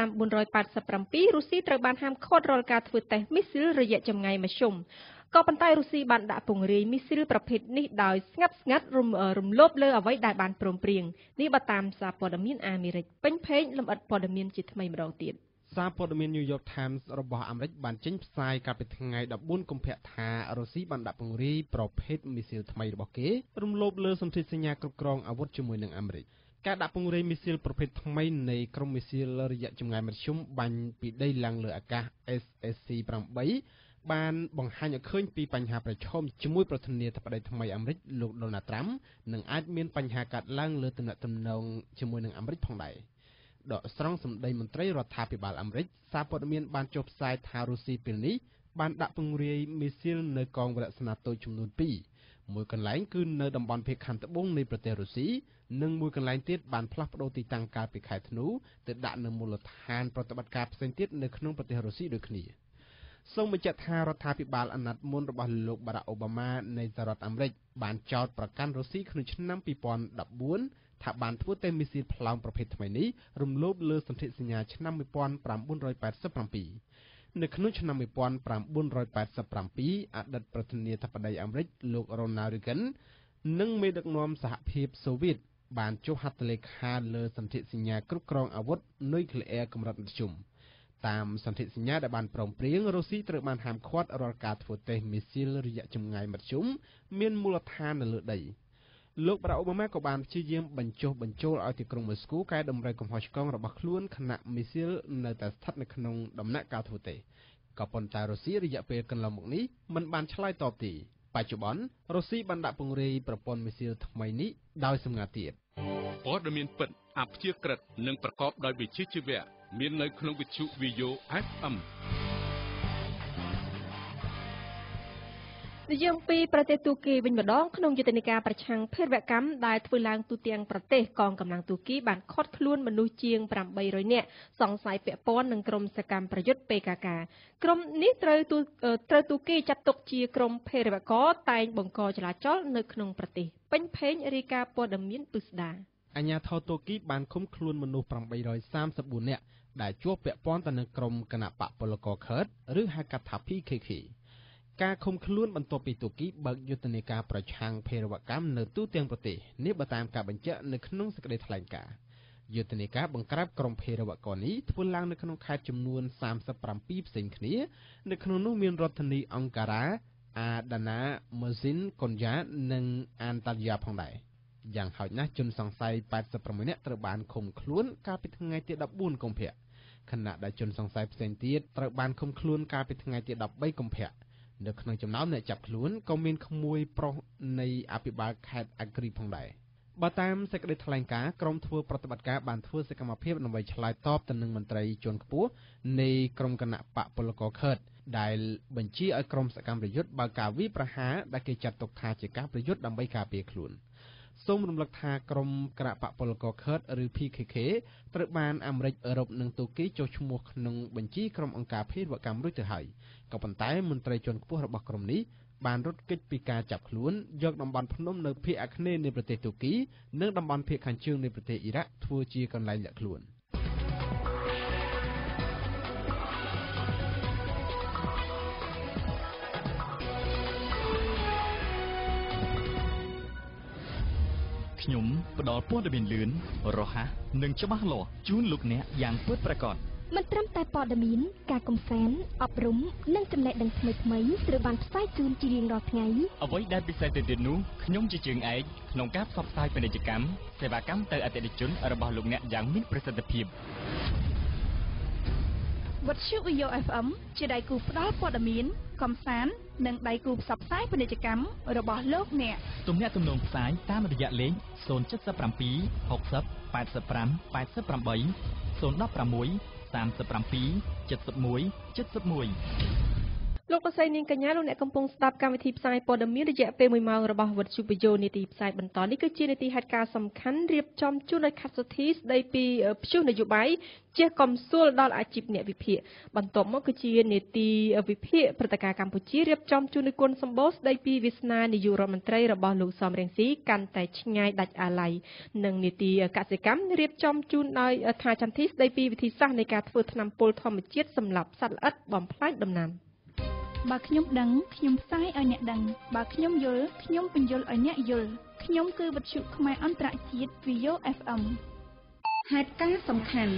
1987រុស្ស៊ីត្រូវបានហាមឃាត់រាល់ការធ្វើតេស្តមីស៊ីលរយៈចម្ងាយមធ្យមក៏ប៉ុន្តែរុស្ស៊ីបានដាក់ពង្រាយមីស៊ីលប្រភេទនេះដោយស្ងាត់រំលោភលើអ្វីដែលបានព្រមព្រៀងនេះបើតាមសារព័ត៌មានអាមេរិកពេញភេងលម្អិតព័ត៌មានជាថ្មីម្ដងទៀតសារព័ត៌មាន New York Times របស់អាមេរិកបានចេញផ្សាយកាលពីថ្ងៃ14កុម្ភៈថារុស្ស៊ីបានដាក់ពង្រាយប្រភេទមីស៊ីលថ្មីរបស់គេរំលោភលើសន្ធិសញ្ញាគ្រប់គ្រងអាវុធជាមួយនឹងអាមេរិកការដាក់ពង្រាយមីស៊ីលប្រភេទថ្មីនៃក្រុមមីស៊ីលរយៈចម្ងាយមធ្យមបាញ់ពីដីឡើងលើអាកាស SSC-8 បានបង្ហាញឲ្យឃើញពីបញ្ហាប្រឈមជាមួយប្រធានាធិបតីថ្មីអាមេរិកលោក Donald Trump និងអាចមានបញ្ហាកាត់ឡើងលើទំនាក់ទំនងជាមួយនឹងអាមេរិកផងដែរដកស្រង់សម្ដីមន្ត្រីរដ្ឋាភិបាលអាមេរិកសារព័ត៌មានបានចុះផ្សាយថារុស្ស៊ីពេលនេះបានដាក់ពង្រាយមីស៊ីលនៅកងវរសេនាតូចចំនួន2មួយកន្លែងគឺនៅតំបន់ភាគខាងត្បូងនៃប្រទេសរុស្ស៊ីនិងមួយកន្លែងទៀតបានផ្លាស់ប្ដូរទីតាំងកាលពីខែធ្នូទៅដាក់នៅមូលដ្ឋានប្រតិបត្តិការផ្សេងទៀតនៅក្នុងប្រទេសរុស្ស៊ីដូចគ្នាសូមបញ្ជាក់ថារដ្ឋាភិបាលអាណត្តិមុនរបស់លោកបារ៉ាក់អូបាម៉ានៃសហរដ្ឋអាមេរិកបានចោទប្រកាន់រុស្ស៊ីក្នុងឆ្នាំ2014ថាបានធ្វើតេស្តមីស៊ីលប្លង់ប្រភេទថ្មីនេះរំលោភលើសន្ធិសញ្ញាឆ្នាំ1987នៅក្នុងឆ្នាំ1987អតីតប្រធានាធិបតីអាមេរិកលោក Ronald Reagan និងមេដឹកនាំសហភាពសូវៀតបានចុះហត្ថលេខាលើសន្ធិសញ្ញាគ្រប់គ្រងអាវុធនុយក្លេអ៊ែរកម្រិតមធ្យមតាមសន្ធិសញ្ញាដែលបានព្រមព្រៀងរុស្ស៊ីត្រូវបានហាមឃាត់រាល់ការធ្វើតេស្តមីស៊ីលរយៈចម្ងាយមធ្យមមានមូលដ្ឋាននៅលើដីលោកបារ៉ាក់អូបាម៉ាក៏បានព្យាយាមបញ្ចុះបញ្ចូលឲ្យទីក្រុងម៉ូស្គូកែតម្រូវកំហុសឆ្គងរបស់ខ្លួនខណៈមីស៊ីលនៅតែស្ថិតនៅក្នុងដំណាក់កាលធ្វើតេស្តក៏ប៉ុន្តែរុស្ស៊ីរយៈពេលកន្លងមកនេះមិនបានឆ្លើយតបទេបច្ចុប្បន្នរុស្ស៊ីបានដាក់ពង្រាយប្រព័ន្ធមីស៊ីលថ្មីនេះដោយសម្ងាត់ទៀតព័ត៌មានពិតអព្យាក្រឹតនិងប្រកបដោយវិជ្ជាជីវៈមាននៅក្នុងវិទ្យុ VAYO FM យើងពីប្រទេសទូគីវិញម្ដងក្នុងយុទ្ធនាការប្រឆាំងភេរវកម្មដែលធ្វើឡើងទូទាំងប្រទេសកងកម្លាំងទូគីបានឃាត់ខ្លួនមនុស្សជាង800នាក់សង្ស័យពាក់ព័ន្ធនឹងក្រុមសកម្មប្រយុទ្ធ PKK ក្រុមនេះត្រូវទូគីចាត់ទុកជាក្រុមភេរវករតែងបង្កចលាចលនៅក្នុងប្រទេសពេញភេងរាយការណ៍ព័ត៌មានពិស្ដារអាជ្ញាធរទូគីបានឃុំខ្លួនមនុស្ស834នាក់ដែលជាប់ពាក់ព័ន្ធទៅនឹងក្រុមគណបកពលករខេតឬហៅកាត់ថា PKK ការឃុំខ្លួនបន្ទាប់ពីទូគីបើកយុទ្ធនាការប្រឆាំងភេរវកម្មនៅទូទាំងប្រទេសនេះបើតាមការបញ្ជាក់នៅក្នុងសេចក្តីថ្លែងការណ៍យុទ្ធនាការបង្ក្រាបក្រុមភេរវកម្មនេះធ្វើឡើងនៅក្នុងខេត្តចំនួន37ផ្សេងគ្នានៅក្នុងនោះមានរដ្ឋធានីអង្គការ៉ាអាដាណាម៉ឺស៊ីនកុនយ៉ានិងអានតាល់យ៉ាផងដែរយ៉ាងហោចណាស់ជនសង្ស័យ86នាក់ត្រូវបានឃុំខ្លួនកាលពីថ្ងៃទី14កុម្ភៈខណៈដែលជនសង្ស័យផ្សេងទៀតត្រូវបានឃុំខ្លួនកាលពីថ្ងៃទី13កុម្ភៈនៅក្នុងចំណោមអ្នកចាប់ខ្លួនក៏មានក្មួយប្រុសនៃអភិបាលខេត្តអាគ្រីផងដែរបើតាមសេចក្តីថ្លែងការណ៍ក្រុមធ្វើប្រតិបត្តិការបានធ្វើសកម្មភាពដើម្បីឆ្លើយតបទៅនឹងមន្ត្រីជាន់ខ្ពស់នៃក្រុមគណបកពលករខេតដែលបញ្ជាឲ្យក្រុមសកម្មប្រយុទ្ធបើកការវាយប្រហារដែលគេចាត់ទុកថាជាការប្រយុទ្ធដើម្បីការពារខ្លួនសូមរំលឹកថាក្រុមគណបកពលករខេតឬ PKK ត្រូវបានអាមេរិកអឺរ៉ុបនិងទូគីចុះឈ្មោះក្នុងបញ្ជីក្រុមអង្គការភេរវកម្មរួចទៅហើយក៏ប៉ុន្តែមន្ត្រីជាន់ខ្ពស់របស់ក្រុមនេះបានរត់គេចពីការចាប់ខ្លួនយកតំបន់ភ្នំនៅភាគអាគ្នេយ៍នៃប្រទេសទូគីនិងតំបន់ភាគខាងជើងនៃប្រទេសអ៊ីរ៉ាក់ធ្វើជាកន្លែងលាក់ខ្លួនខ្ញុំផ្ដល់ព័ត៌មានលឿនរហ័សនិងច្បាស់លាស់ជូនលោកអ្នកយ៉ាងពិតប្រាកដមិនត្រឹមតែព័ត៌មានការកំសាន្តអប់រំនិងចំណេះដឹងថ្មីៗត្រូវបានផ្សាយជូនជារៀងរាល់ថ្ងៃអ្វីដែលពិសេសទៅទៀតនោះខ្ញុំជាជើងឯកក្នុងការផ្សព្វផ្សាយពាណិជ្ជកម្មសេវាកម្មទៅអតិថិជនរបស់លោកអ្នកយ៉ាងមានប្រសិទ្ធភាពវិទ្យុ VAYO FM ជាដៃគូផ្ដល់ព័ត៌មានកំសាន្តនិងដៃគូផ្សព្វផ្សាយពាណិជ្ជកម្មរបស់លោកអ្នកទំនាក់ទំនងផ្សាយតាមរយៈលេខ077 60 85 88 016 37 71 71 លោកលោកស្រីនាងកញ្ញាលោកអ្នកកំពុងស្ដាប់កម្មវិធីផ្សាយព័ត៌មានរយៈពេល1ម៉ោងរបស់វិទ្យុ VAYO នាទីផ្សាយបន្តនេះគឺជានាទីហេតុការណ៍សំខាន់រៀបចំជូនដោយខាត់សុធីស្ដីពីព្យុះនយោបាយជាកំសួលដល់អាជីពអ្នកវិភាគបន្ទាប់មកគឺជានាទីវិភាគព្រឹត្តិការណ៍កម្ពុជារៀបចំជូនដោយគុណសម្បូរស្ដីពីវាសនានាយករដ្ឋមន្ត្រីរបស់លោកសំរងស៊ីកាន់តែឆ្ងាយដាច់អាល័យនិងនាទីកសិកម្មរៀបចំជូនដោយថាចន្ទធីស្ដីពីវិធីសាស្ត្រនៃការធ្វើថ្នាំពុលធម្មជាតិសម្រាប់សត្វល្អិតបំផ្លាញដំណាំបើខ្ញុំដឹងខ្ញុំផ្សាយឲ្យអ្នកដឹងបើខ្ញុំយល់ខ្ញុំពន្យល់ឲ្យអ្នកយល់ខ្ញុំគឺវិទ្យុខ្មែរអន្តរជាតិ VAYO FM ហេតុការណ៍សំខាន់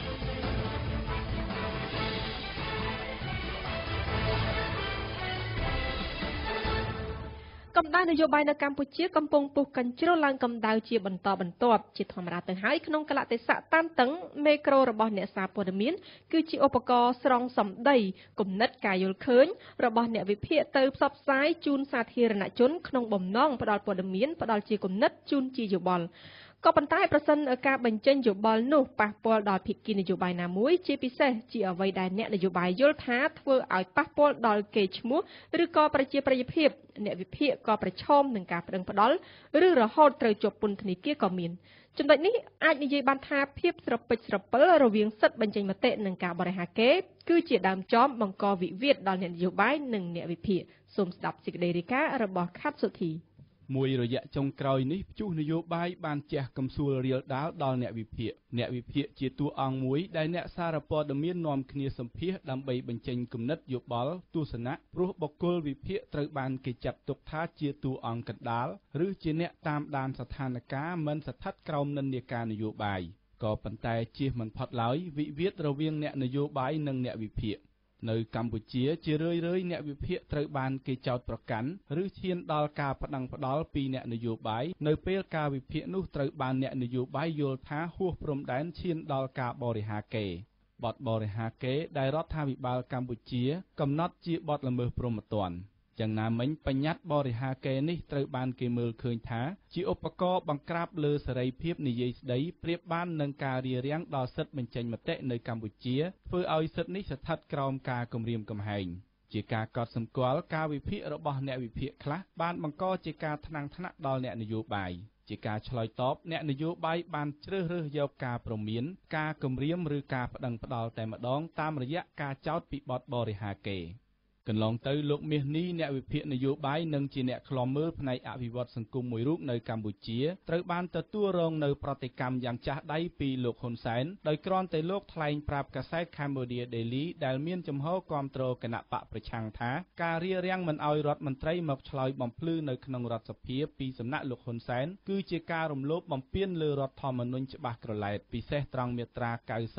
កម្ដៅនយោបាយនៅកម្ពុជាកំពុងពុះកញ្ជ្រោលឡើងកម្ដៅជាបន្តបន្ទាប់ជាធម្មតាទៅហើយក្នុងកលៈទេសៈតានតឹងមេក្រូរបស់អ្នកសារព័ត៌មានគឺជាឧបករណ៍ស្រង់សម្ដីគំនិតការយល់ឃើញរបស់អ្នកវិភាគទៅផ្សព្វផ្សាយជូនសាធារណជនក្នុងបំណងផ្ដល់ព័ត៌មានផ្ដល់ជាគំនិតជូនជាយោបល់ក៏ប៉ុន្តែប្រសិនការបញ្ចេញយោបល់នោះប៉ះពាល់ដល់ភាគីនយោបាយណាមួយជាពិសេសជាអ្វីដែលអ្នកនយោបាយយល់ថាធ្វើឲ្យប៉ះពាល់ដល់កេរ្តិ៍ឈ្មោះឬក៏ប្រជាប្រិយភាពអ្នកវិភាគក៏ប្រឈមនឹងការប្តឹងផ្តល់ឬរហូតត្រូវជាប់ពន្ធនាគារក៏មានចំណុចនេះអាចនិយាយបានថាភាពស្រពេចស្រពិលរវាងសិទ្ធិបញ្ចេញមតិនិងការបរិហាកេរ្តិ៍គឺជាដើមចមបង្កវិវាទដល់អ្នកនយោបាយនិងអ្នកវិភាគសូមស្ដាប់សេចក្តីរាយការណ៍របស់ខាត់សុធីមួយរយៈចុងក្រោយនេះព្យុះនយោបាយបានជះកំសួលរាលដាលដល់អ្នកវិភាគជាតួអង្គមួយដែលអ្នកសារព័ត៌មាននាំគ្នាសម្ភាសដើម្បីបញ្ចេញគំនិតយោបល់ទស្សនៈព្រោះបុគ្គលវិភាគត្រូវបានគេចាត់ទុកថាជាតួអង្គកណ្ដាលឬជាអ្នកតាមដានស្ថានភាពមិនស្ថិតក្រោមនិន្នាការនយោបាយក៏ប៉ុន្តែជៀសមិនផុតឡើយវិវាទរវាងអ្នកនយោបាយនិងអ្នកវិភាគនៅកម្ពុជាជារឿយៗអ្នកវិភាគត្រូវបានគេចោទប្រកាន់ឬឈានដល់ការប្តឹងផ្តល់ពីអ្នកនយោបាយនៅពេលការវិភាគនោះត្រូវបានអ្នកនយោបាយយល់ថាហួសព្រំដែនឈានដល់ការបរិហាកេរ្តិ៍បទបរិហាកេរ្តិ៍ដែលរដ្ឋាភិបាលកម្ពុជាកំណត់ជាបទល្មើសព្រហ្មទណ្ឌយ៉ាងណាមិញបញ្ញត្តិបរិហាកេរ្តិ៍នេះត្រូវបានគេមើលឃើញថាជាឧបករណ៍បង្ក្រាបលើសេរីភាពនិយាយស្ដីប្រៀបបាននឹងការរារាំងដល់សិទ្ធិបញ្ចេញមតិនៅកម្ពុជាធ្វើឲ្យសិទ្ធិនេះស្ថិតក្រោមការគំរាមកំហែងជាការកត់សម្គាល់ការវិភាគរបស់អ្នកវិភាគខ្លះបានបង្កជាការថ្នាំងថ្នាក់ដល់អ្នកនយោបាយជាការឆ្លើយតបអ្នកនយោបាយបានជ្រើសរើសយកការព្រមានការគំរាមឬការប្តឹងផ្តល់តែម្ដងតាមរយៈការចោទពីបទបរិហាកេរ្តិ៍កន្លងទៅលោកមាសនេះអ្នកវិភាគនយោបាយនិងជាអ្នកឃ្លាំមើលផ្នែកអភិវឌ្ឍសង្គមមួយរូបនៅកម្ពុជាត្រូវបានទទួលរងនៅប្រតិកម្មយ៉ាងចាស់ដៃពីលោកហ៊ុនសែនដោយគ្រាន់តែលោកថ្លែងប្រាប់កាសែត Cambodia Daily ដែលមានចំហគាំទ្រគណៈបកប្រឆាំងថាការរារាំងមិនឲ្យរដ្ឋមន្ត្រីមកឆ្លើយបំភ្លឺនៅក្នុងរដ្ឋសភាពីសំណាក់លោកហ៊ុនសែនគឺជាការរំលោភបំពានលើរដ្ឋធម្មនុញ្ញច្បាស់ក្រឡែតពិសេសត្រង់មាត្រា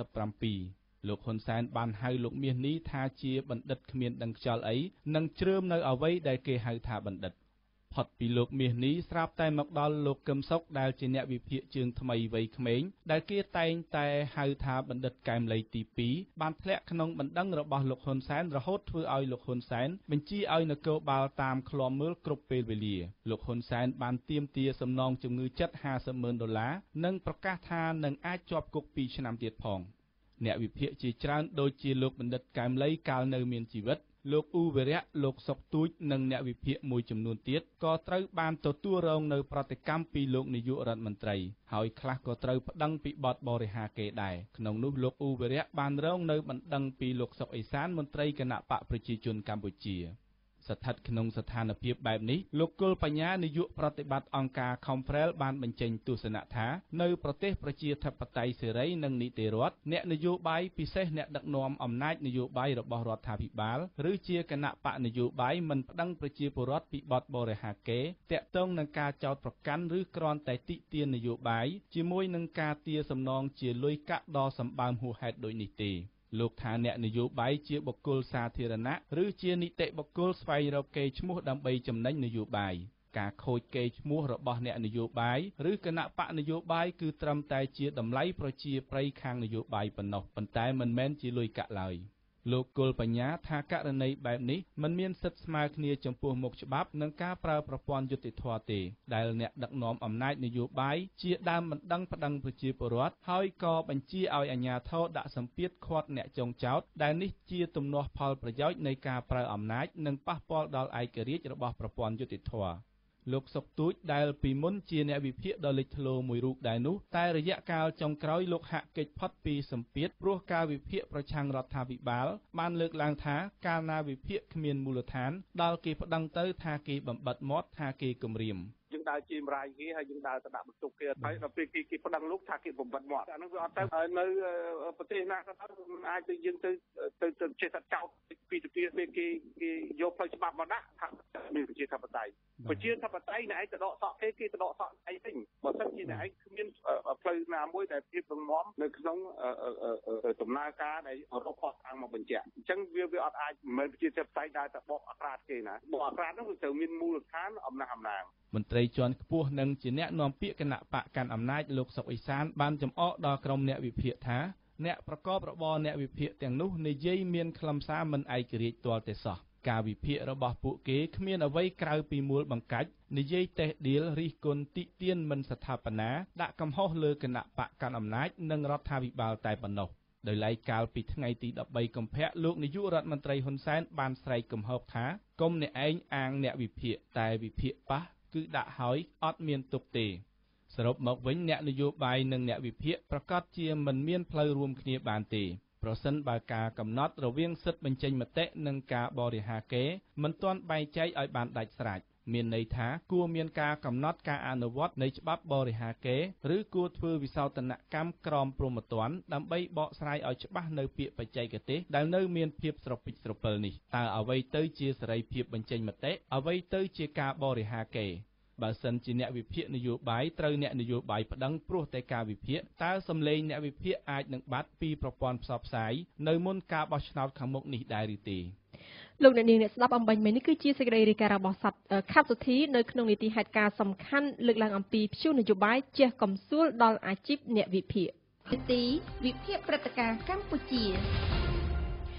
97លោកហ៊ុនសែនបានហៅលោកមាសនេះថាជាបណ្ឌិតគ្មានដឹងខ្យល់អីនិងជ្រើមនៅអ្វីដែលគេហៅថាបណ្ឌិតផុតពីលោកមាសនេះស្រាប់តែមកដល់លោកកឹមសុខដែលជាអ្នកវិភាគជើងថ្មីវ័យក្មេងដែលគេតែងតែហៅថាបណ្ឌិតកែមលីទី2បានធ្លាក់ក្នុងបណ្ដឹងរបស់លោកហ៊ុនសែនរហូតធ្វើឲ្យលោកហ៊ុនសែនបញ្ជាឲ្យនគរបាលតាមឃ្លាំមើលគ្រប់ពេលវេលាលោកហ៊ុនសែនបានទាមទារសំណងជំងឺចិត្ត$50,000និងប្រកាសថានឹងអាចជាប់គុក2ឆ្នាំទៀតផងអ្នកវិភាគជាច្រើនដូចជាលោកបណ្ឌិតកែមលីកាលនៅមានជីវិតលោកអ៊ូវរៈលោកសុកទូចនិងអ្នកវិភាគមួយចំនួនទៀតក៏ត្រូវបានទទួលរងនៅប្រតិកម្មពីលោកនាយករដ្ឋមន្ត្រីហើយខ្លះក៏ត្រូវប្តឹងពីបទបរិហាកេរ្តិ៍ដែរក្នុងនោះលោកអ៊ូវរៈបានរងនៅបណ្ដឹងពីលោកសុកអេសានមន្ត្រីគណៈបកប្រជាជនកម្ពុជាស្ថិតក្នុងស្ថានភាពបែបនេះលោកគុលបញ្ញានាយកប្រតិបត្តិអង្គការ Khmer បានបញ្ចេញទស្សនៈថានៅប្រទេសប្រជាធិបតេយ្យសេរីនិងនីតិរដ្ឋអ្នកនយោបាយពិសេសអ្នកដឹកនាំអំណាចនយោបាយរបស់រដ្ឋាភិបាលឬជាគណៈបកនយោបាយមិនប្តឹងប្រជាពលរដ្ឋពីបទបរិហាកេរ្តិ៍តាក់ទងនឹងការចោទប្រកាន់ឬគ្រាន់តែតិទៀននយោបាយជាមួយនឹងការទារសំណងជាលុយកាក់ដ៏សម្បើមហួសហេតុដូចនេះទេលោកថាអ្នកនយោបាយជាបុគ្គលសាធារណៈឬជានីតិបុគ្គលស្វែងរកកេរ្តិ៍ឈ្មោះដើម្បីចំណេញនយោបាយការខូចកេរ្តិ៍ឈ្មោះរបស់អ្នកនយោបាយឬគណៈបកនយោបាយគឺត្រឹមតែជាតម្លៃប្រជាប្រិយខាងនយោបាយប៉ុណ្ណោះប៉ុន្តែមិនមែនជាលុយកាក់ឡើយលោកគុលបញ្ញាថាករណីបែបនេះមិនមានសិទ្ធិស្មើគ្នាចំពោះមុខច្បាប់និងការប្រើប្រព័ន្ធយុត្តិធម៌ទេដែលអ្នកដឹកនាំអំណាចនយោបាយជាដើមបណ្ដឹងប្តឹងប្រជាពលរដ្ឋហើយក៏បញ្ជាឲ្យអាជ្ញាធរដាក់សម្ពាធឃាត់អ្នកចងចោទដែលនេះជាទំនាស់ផលប្រយោជន៍នៃការប្រើអំណាចនិងប៉ះពាល់ដល់ឯករាជ្យរបស់ប្រព័ន្ធយុត្តិធម៌លោកសុកទូចដែលពីមុនជាអ្នកវិភាគដ៏លេចធ្លោមួយរូបដែរនោះតែរយៈកាលចុងក្រោយលោកហាក់គេចផុតពីសម្ពាធព្រោះការវិភាគប្រឆាំងរដ្ឋាភិបាលបានលើកឡើងថាកាលណាវិភាគគ្មានមូលដ្ឋានដល់គេប្តឹងទៅថាគេបំបិទមាត់ថាគេគំរាមយើងដើរជិះម្រាយគេហើយយើងដើរទៅដាក់បន្ទុកគេហើយដល់ពេលគេប្តឹងលោកថាគេបំបិទមាត់អានោះវាអត់ទៅនៅប្រទេសណាក៏ដោយអាចទៅយើងទៅចេះតែចោទពីទៅពេលគេយកផ្លូវច្បាប់មកដាក់ថាមានប្រជាធិបតេយ្យប្រជាធិបតេយ្យអ្នកឯងទៅដកសក់គេទៅដកសក់ឯងវិញបើមិនជាអ្នកឯងគ្មានផ្លូវណាមួយដែលភាពរងមាំនៅក្នុងដំណើរការដែលរកផុសតាំងមកបញ្ជាក់អញ្ចឹងវាអត់អាចមិនមែនប្រជាធិបតេយ្យដែលតែបកអាក្រាតគេណាបកអាក្រាតនោះវាត្រូវមានមូលដ្ឋានអំណះអំណាងមន្ត្រីជាន់ខ្ពស់និងជាអ្នកនាំពាក្យគណៈបកកាន់អំណាចលោកសុកអេសានបានចំអកដល់ក្រុមអ្នកវិភាគថាអ្នកប្រកបរបរអ្នកវិភាគទាំងនោះនិយាយមានខ្លឹមសារមិនឯករាជ្យទាល់តែសោះការវិភាគរបស់ពួកគេគ្មានអ្វីក្រៅពីមូលបង្កាច់និយាយតេះដៀលរិះគន់តិទៀនមិនស្ថាបនាដាក់កំហុសលើគណៈបកកាន់អំណាចនិងរដ្ឋាភិបាលតែប៉ុណ្ណោះដោយឡែកកាលពីថ្ងៃទី13កុម្ភៈលោកនាយករដ្ឋមន្ត្រីហ៊ុនសែនបានស្រែកកំហុសថាកុំអ្នកឯងអាងអ្នកវិភាគតែវិភាគប៉ះគឺដាក់ហើយអត់មានទុកទេសរុបមកវិញអ្នកនយោបាយនិងអ្នកវិភាគប្រកាសជាមិនមានផ្លូវរួមគ្នាបានទេប្រសិនបើការកំណត់រវាងសិទ្ធិបញ្ចេញមតិនិងការបរិហាកេរ្តិ៍មិនទាន់បែងចែកឲ្យបានដាច់ស្រេចមានន័យថាគួរមានការកំណត់ការអនុវត្តនៃច្បាប់បរិហាកេរ្តិ៍ឬគួរធ្វើវិសោធនកម្មក្រមព្រហ្មទណ្ឌដើម្បីបកស្រាយឲ្យច្បាស់នៅពាក្យបច្ចេកទេសដែលនៅមានភាពស្រពិចស្រពិលនេះតើអ្វីទៅជាសេរីភាពបញ្ចេញមតិអ្វីទៅជាការបរិហាកេរ្តិ៍បើសិនជាអ្នកវិភាគនយោបាយត្រូវអ្នកនយោបាយប្តឹងព្រោះតែការវិភាគតើសម្លេងអ្នកវិភាគអាចនឹងបាត់ពីប្រព័ន្ធផ្សព្វផ្សាយនៅមុនការបោះឆ្នោតខាងមុខនេះដែរឬទេលោកអ្នកនាងអ្នកស្ដាប់អំបញ្ញមិញនេះគឺជាសេចក្តីរាយការណ៍របស់ខាប់សុធីនៅក្នុងនីតិហេតុការណ៍សំខាន់លើកឡើងអំពីព្យុះនយោបាយជះកំសួលដល់អាជីពអ្នកវិភាគនីតិវិភាគព្រឹត្តិការណ៍កម្ពុជា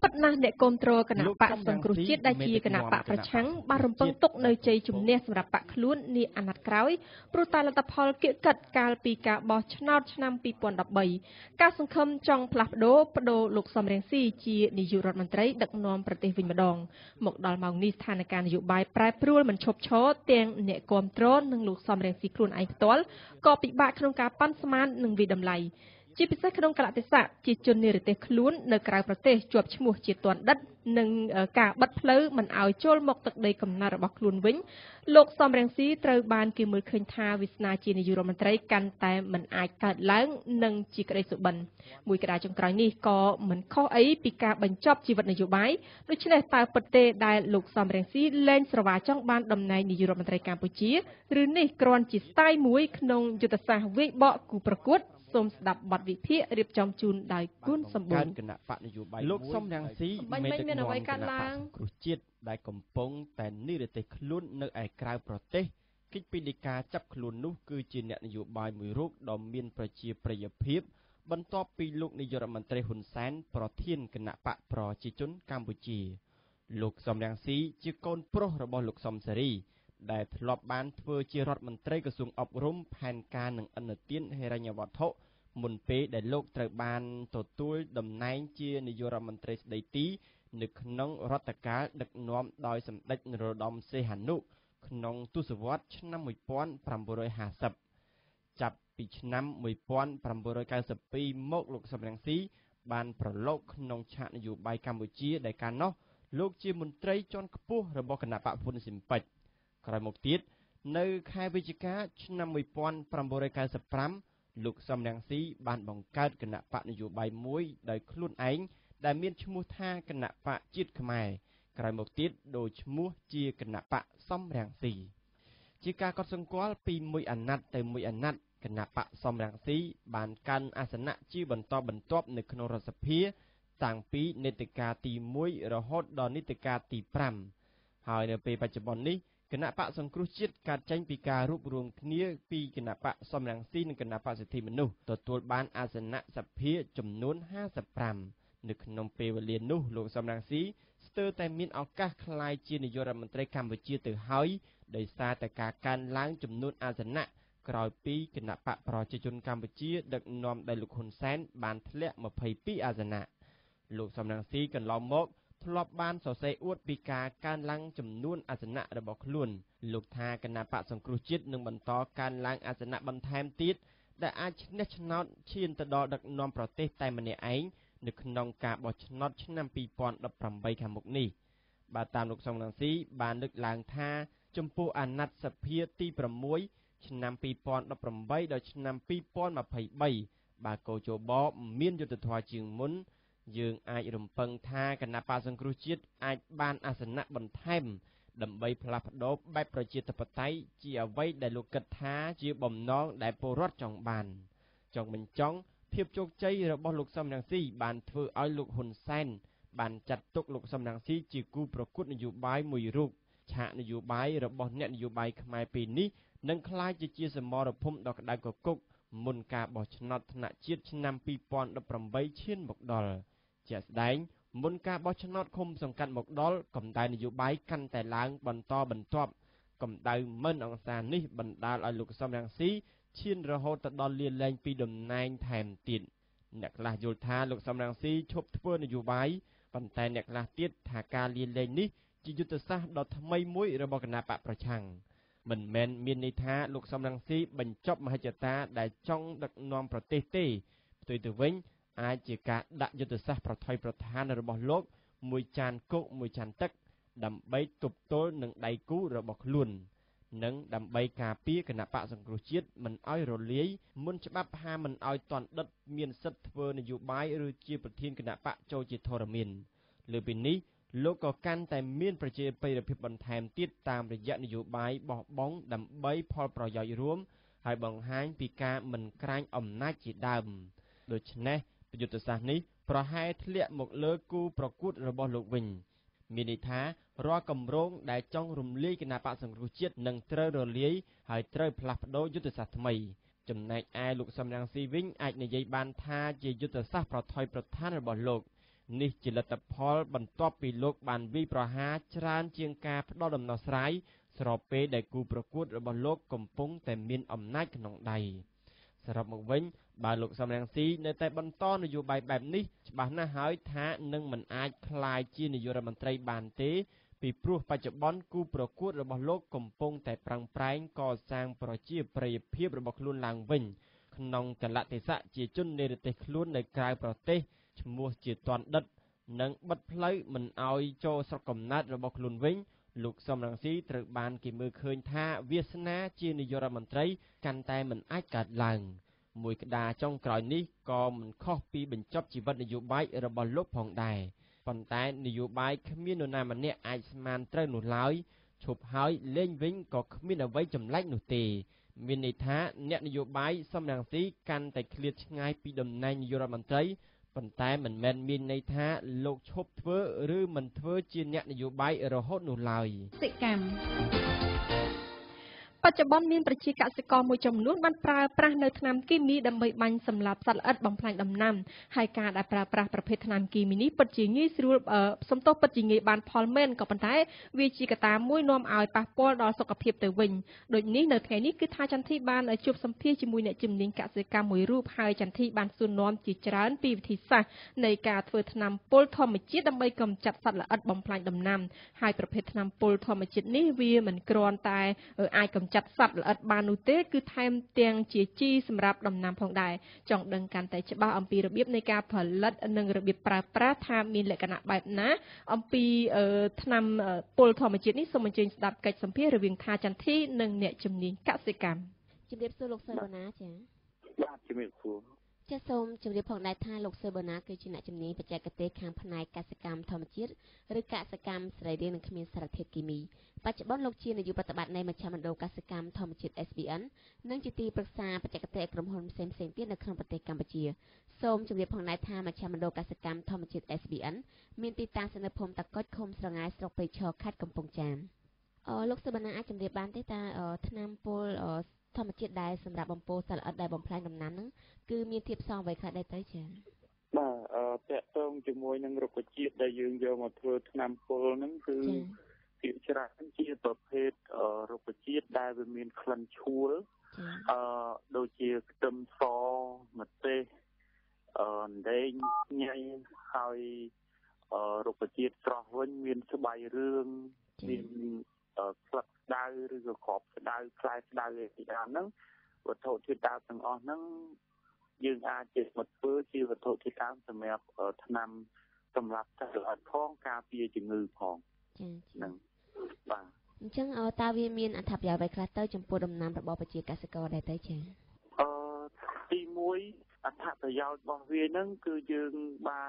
ពិតណាស់អ្នកគ្រប់គ្រងគណៈបកសង្គ្រោះជាតិដែលជាគណៈបកប្រឆាំងបានរំពឹងទុកនៅជ័យជំនះសម្រាប់បកខ្លួននាអាណត្តិក្រោយព្រោះតែលទ្ធផលគៀកកិតកាលពីការបោះឆ្នោតឆ្នាំ2013ការសង្ឃឹមចង់ផ្លាស់ប្ដូរលោកសំរងស៊ីជានាយករដ្ឋមន្ត្រីដឹកនាំប្រទេសវិញម្ដងមកដល់ម៉ោងនេះស្ថានភាពនយោបាយប្រែប្រួលមិនឈប់ឈរទាំងអ្នកគ្រប់គ្រងនិងលោកសំរងស៊ីខ្លួនឯងផ្ទាល់ក៏ពិបាកក្នុងការប៉ាន់ស្មាននិងវិតម្លៃជាពិសេសក្នុងកលតិស័កជាជននិរទេសខ្លួននៅក្រៅប្រទេសជាប់ឈ្មោះជាទណ្ឌិតនិងការបិទផ្លូវមិនឲ្យចូលមកទឹកដីកំណើតរបស់ខ្លួនវិញលោកសំរងស៊ីត្រូវបានគេមើលឃើញថាវាសនាជានាយករដ្ឋមន្ត្រីកាន់តែមិនអាចកើតឡើងនិងជាក្តីសុបិនមួយក្តារចុងក្រោយនេះក៏មិនខុសអីពីការបញ្ចប់ជីវិតនយោបាយដូច្នេះតើពិតទេដែលលោកសំរងស៊ីលែងស្រវាចង់បានតំណែងនាយករដ្ឋមន្ត្រីកម្ពុជាឬនេះគ្រាន់ជាស្ទាយមួយក្នុងយុទ្ធសាស្ត្រវាយបកគូប្រកួតសូមស្ដាប់បទវិភាគរៀបចំជូនដោយគុណសម្បូរគណៈបកនយោបាយលោកសំរងស៊ីមេដឹកនាំគណៈបកសង្គ្រោះជាតិដែលកំពុងតែនិរទេសខ្លួននៅឯក្រៅប្រទេសកិច្ចពីដីកាចាប់ខ្លួននោះគឺជាអ្នកនយោបាយមួយរូបដ៏មានប្រជាប្រិយភាពបន្ទាប់ពីលោកនាយករដ្ឋមន្ត្រីហ៊ុនសែនប្រធានគណៈបកប្រជាជនកម្ពុជាលោកសំរងស៊ីជាកូនប្រុសរបស់លោកសំសេរីដែលធ្លាប់បានធ្វើជារដ្ឋមន្ត្រីក្រសួងអប់រំផែនការនិងឥណទានហិរញ្ញវត្ថុមុនពេលដែលលោកត្រូវបានទទួលតំណែងជានាយករដ្ឋមន្ត្រីស្ដីទីនៅក្នុងរដ្ឋកាលដឹកនាំដោយសម្ដេចនរោត្តមសីហនុក្នុងទសវត្សរ៍ឆ្នាំ1950ចាប់ពីឆ្នាំ1992មកលោកសំរងស៊ីបានប្រឡូកក្នុងឆាកនយោបាយកម្ពុជាដែលកាលនោះលោកជាមន្ត្រីជាន់ខ្ពស់របស់គណៈបកហ៊ុនស៊ិនប៉ិចក្រោយមកទៀតនៅខែវិច្ឆិកាឆ្នាំ1995លោកសំរងស៊ីបានបង្កើតគណៈបកនយោបាយមួយដោយខ្លួនឯងដែលមានឈ្មោះថាគណៈបកជាតិខ្មែរក្រោយមកទៀតដូរឈ្មោះជាគណៈបកសំរងស៊ីជាការកត់សម្គាល់ពីមួយអាណត្តិទៅមួយអាណត្តិគណៈបកសំរងស៊ីបានកាន់អាសនៈជាបន្តបន្ទាប់នៅក្នុងរដ្ឋសភាតាំងពីនីតិកាលទី1រហូតដល់នីតិកាលទី5ហើយនៅពេលបច្ចុប្បន្ននេះគណៈបកសង្គ្រោះជាតិកើតចេញពីការរួបរวมគ្នាពីគណៈបកសំរងស៊ីនិងគណៈបកសិទ្ធិមនុស្សទទួលបានអាសនៈសភាចំនួន55នៅក្នុងពេលវេលានោះលោកសំរងស៊ីស្ទើរតែមានឱកាសក្លាយជានាយករដ្ឋមន្ត្រីកម្ពុជាទៅហើយដោយសារតែការកើនឡើងចំនួនអាសនៈក្រោយពីគណៈបកប្រជាជនកម្ពុជាដឹកនាំដោយលោកហ៊ុនសែនបានធ្លាក់22អាសនៈលោកសំរងស៊ីកន្លងមកធ្លាប់បានសរសេរអួតពីការកើនឡើងចំនួនអាសនៈរបស់ខ្លួនលោកថាគណៈបកសង្គ្រោះជាតិនឹងបន្តកើនឡើងអាសនៈបន្ថែមទៀតដែលអាចឈ្នះឆ្នោតឈានទៅដល់ដឹកនាំប្រទេសតែម្នាក់ឯងនៅក្នុងការបោះឆ្នោតឆ្នាំ2018ខាងមុខនេះបាទតាមលោកសំរងស៊ីបានលើកឡើងថាចំពោះអាណត្តិសភាទី6ឆ្នាំ2018ដល់ឆ្នាំ2023បើកោជបមានយុទ្ធធម៌ជាងមុនយើងអាចរំពឹងថាគណៈបកសង្គ្រោះជាតិអាចបានអាសនៈបន្ថែមដើម្បីផ្លាស់ប្ដូរបែបប្រជាធិបតេយ្យជាអ្វីដែលលោកគិតថាជាបំណងដែលពលរដ្ឋចង់បានចង់បញ្ចង់ភាពជោគជ័យរបស់លោកសំរងស៊ីបានធ្វើឲ្យលោកហ៊ុនសែនបានចាត់ទុកលោកសំរងស៊ីជាគូប្រកួតនយោបាយមួយរូបឆាកនយោបាយរបស់អ្នកនយោបាយខ្មែរពេលនេះនឹងក្លាយជាសមរភូមិដ៏ក្តៅគគុកមុនការបោះឆ្នោតថ្នាក់ជាតិឆ្នាំ2018ឈានមកដល់ជាក់ស្ដែងមុនការបោះឆ្នោតឃុំសង្កាត់មកដល់កម្ដៅនយោបាយកាន់តែឡើងបន្តបន្ទាប់កម្ដៅមិនអង្សានេះបណ្ដាលឲ្យលោកសំរងស៊ីឈានរហូតទៅដល់លាលែងពីតំណែងថែមទៀតអ្នកខ្លះយល់ថាលោកសំរងស៊ីឈប់ធ្វើនយោបាយប៉ុន្តែអ្នកខ្លះទៀតថាការលាលែងនេះជាយុទ្ធសាស្ត្រដ៏ថ្មីមួយរបស់គណៈបកប្រឆាំងមិនមែនមានន័យថាលោកសំរងស៊ីបញ្ចប់មហិច្ឆតាដែលចង់ដឹកនាំប្រទេសទេផ្ទុយទៅវិញអាចជាការដាក់យុទ្ធសាស្ត្រប្រថុយប្រឋានរបស់លោកមួយចានគោកមួយចានទឹកដើម្បីទប់ទល់នឹងដៃគូរបស់ខ្លួននិងដើម្បីការពារគណៈបកសង្គ្រោះជាតិមិនឲ្យរលាយមុនច្បាប់ហាមមិនឲ្យតន់ដិតមានសិទ្ធិធ្វើនយោបាយឬជាប្រធានគណៈបកចូលជាធរមានលើពីនេះលោកក៏កាន់តែមានប្រជាប្រិយភាពបន្ថែមទៀតតាមរយៈនយោបាយបោះបង់ដើម្បីផលប្រយោជន៍រួមហើយបង្ហាញពីការមិនក្រាញអំណាចជាដើមដូច្នេះយុទ្ធសាស្ត្រនេះប្រហែលធ្លាក់មកលើគូប្រកួតរបស់លោកវិញមានន័យថារាល់គម្រោងដែលចង់រំលាយគណៈបកសង្គ្រោះជាតិនឹងត្រូវរលាយហើយត្រូវផ្លាស់ប្ដូរយុទ្ធសាស្ត្រថ្មីចំណែកឯលោកសំរងស៊ីវិញអាចនិយាយបានថាជាយុទ្ធសាស្ត្រប្រថុយប្រឋានរបស់លោកនេះជាលទ្ធផលបន្ទាប់ពីលោកបានវិប្រហាច្រើនជាងការផ្ដល់ដំណោះស្រាយស្របពេលដែលគូប្រកួតរបស់លោកកំពុងតែមានអំណាចក្នុងដៃសរុបមកវិញបើលោកសំរងស៊ីនៅតែបន្តនយោបាយបែបនេះច្បាស់ណាស់ហើយថានឹងមិនអាចក្លាយជានាយករដ្ឋមន្ត្រីបានទេពីព្រោះបច្ចុប្បន្នគូប្រកួតរបស់លោកកំពុងតែប្រឹងប្រែងកសាងប្រជាប្រិយភាពរបស់ខ្លួនឡើងវិញក្នុងកលៈទេសៈជាជននិរទេសខ្លួននៅក្រៅប្រទេសឈ្មោះជាតន់ដិតនិងបិទផ្លូវមិនឲ្យចូលស្រុកកំណើតរបស់ខ្លួនវិញលោកសំរងស៊ីត្រូវបានគេមើលឃើញថាវាសនាជានាយករដ្ឋមន្ត្រីកាន់តែមិនអាចកើតឡើងមួយក្តារចុងក្រោយនេះក៏មិនខុសពីបញ្ចប់ជីវិតនយោបាយរបស់លោកផងដែរប៉ុន្តែនយោបាយគ្មាននរណាម្នាក់អាចស្មានត្រូវនោះឡើយឈប់ហើយលេងវិញក៏គ្មានអ្វីចម្លែកនោះទេមានន័យថាអ្នកនយោបាយសំរងស៊ីកាន់តែឃ្លាតឆ្ងាយពីតំណែងនាយករដ្ឋមន្ត្រីប៉ុន្តែមិនមែនមានន័យថាលោកឈប់ធ្វើឬមិនធ្វើជាអ្នកនយោបាយរហូតនោះឡើយសិកម្មបច្ចុប្បន្នមានប្រជាកសិករមួយចំនួនបានប្រើប្រាស់នៅថ្នាំគីមីដើម្បីបាញ់សម្លាប់សត្វល្អិតបំផ្លាញដំណាំហើយការដែលប្រើប្រាស់ប្រភេទថ្នាំគីមីនេះពិតជាងាយស្រួលពិតជាងាយបានផលមែនក៏ប៉ុន្តែវាជាកត្តាមួយនាំឲ្យប៉ះពាល់ដល់សុខភាពទៅវិញដូចនេះនៅថ្ងៃនេះគឺថាចន្ទធីបានជួបសម្ភាសជាមួយអ្នកជំនាញកសិកម្មមួយរូបហើយចន្ទធីបានសួរនាំជាច្រើនពីវិធីសាស្ត្រនៃការធ្វើថ្នាំពុលធម្មជាតិដើម្បីកម្ចាត់សត្វល្អិតបំផ្លាញដំណាំហើយប្រភេទថ្នាំពុលធម្មជាតិនេះវាមិនគ្រាន់តែអាចកម្ចាត់សត្វល្អិតបាននោះទេគឺថែមទាំងជាជីសម្រាប់ដំណាំផងដែរចង់ដឹងកាន់តែច្បាស់អំពីរបៀបនៃការផលិតនិងរបៀបប្រើប្រាស់ថាមានលក្ខណៈបែបណាអំពីថ្នាំពុលធម្មជាតិនេះសូមអញ្ជើញស្ដាប់កិច្ចសម្ភាសន៍រវាងថាចន្ទធីនិងអ្នកជំនាញកសិកម្មជំរាបសួរលោកសើបូណាចា៎បាទជំរាបសួរចា៎សូមជម្រាបផងដែរថាលោកសើបូណាគឺជាអ្នកជំនាញបច្ចេកទេសខាងផ្នែកកសិកម្មធម្មជាតិឬកសិកម្មសរីរាង្គនិងគ្មានសារធាតុគីមីបច្ចុប្បន្នលោកជានាយកប្រតិបត្តិនៃមជ្ឈមណ្ឌលកសិកម្មធម្មជាតិ SBN និងជាទីប្រឹក្សាបច្ចេកទេសក្រុមហ៊ុនផ្សេងៗទៀតនៅក្នុងប្រទេសកម្ពុជាសូមជម្រាបផងដែរថាមជ្ឈមណ្ឌលកសិកម្មធម្មជាតិ SBN មានទីតាំងនៅភូមិតាកុចឃុំស្រងាយស្រុកព្រៃឈរខេត្តកំពង់ចាមលោកសើបូណាអាចជម្រាបបានទេតើថ្នាំពុលធម្មជាតិដែលសម្រាប់បំពុលសត្វល្អិតដែលបំផ្លាញដំណាំហ្នឹងគឺមានធាតុផ្សំអ្វីខ្លះដែរទៅចា៎បាទតកតងជាមួយនឹងរុក្ខជាតិដែលយើងយកមកធ្វើថ្នាំពុលហ្នឹងគឺភាគច្រើនជាប្រភេទរុក្ខជាតិដែលវាមានក្លិនឆួលដូចជាខ្ទឹមសម្ទេសដែងញ៉ៃហើយរុក្ខជាតិស្រស់វិញមានស្បៃរឿងមានស្លឹកស្ដៅឬក៏ក្របស្ដៅផ្លែស្ដៅឯទីដើមហ្នឹងវត្ថុធាតុដើមទាំងអស់ហ្នឹងយើងអាចចេះមកធ្វើជាវត្ថុធាតុដើមសម្រាប់ថ្នាំសម្រាប់សត្វល្អិតផងការពារជំងឺផងហ្នឹងបាទអញ្ចឹងតើវាមានអត្ថប្រយោជន៍អ្វីខ្លះទៅចំពោះដំណាំរបស់ប្រជាកសិករដែរទៅចា៎ទី1អត្ថប្រយោជន៍របស់វាហ្នឹងគឺយើងបាន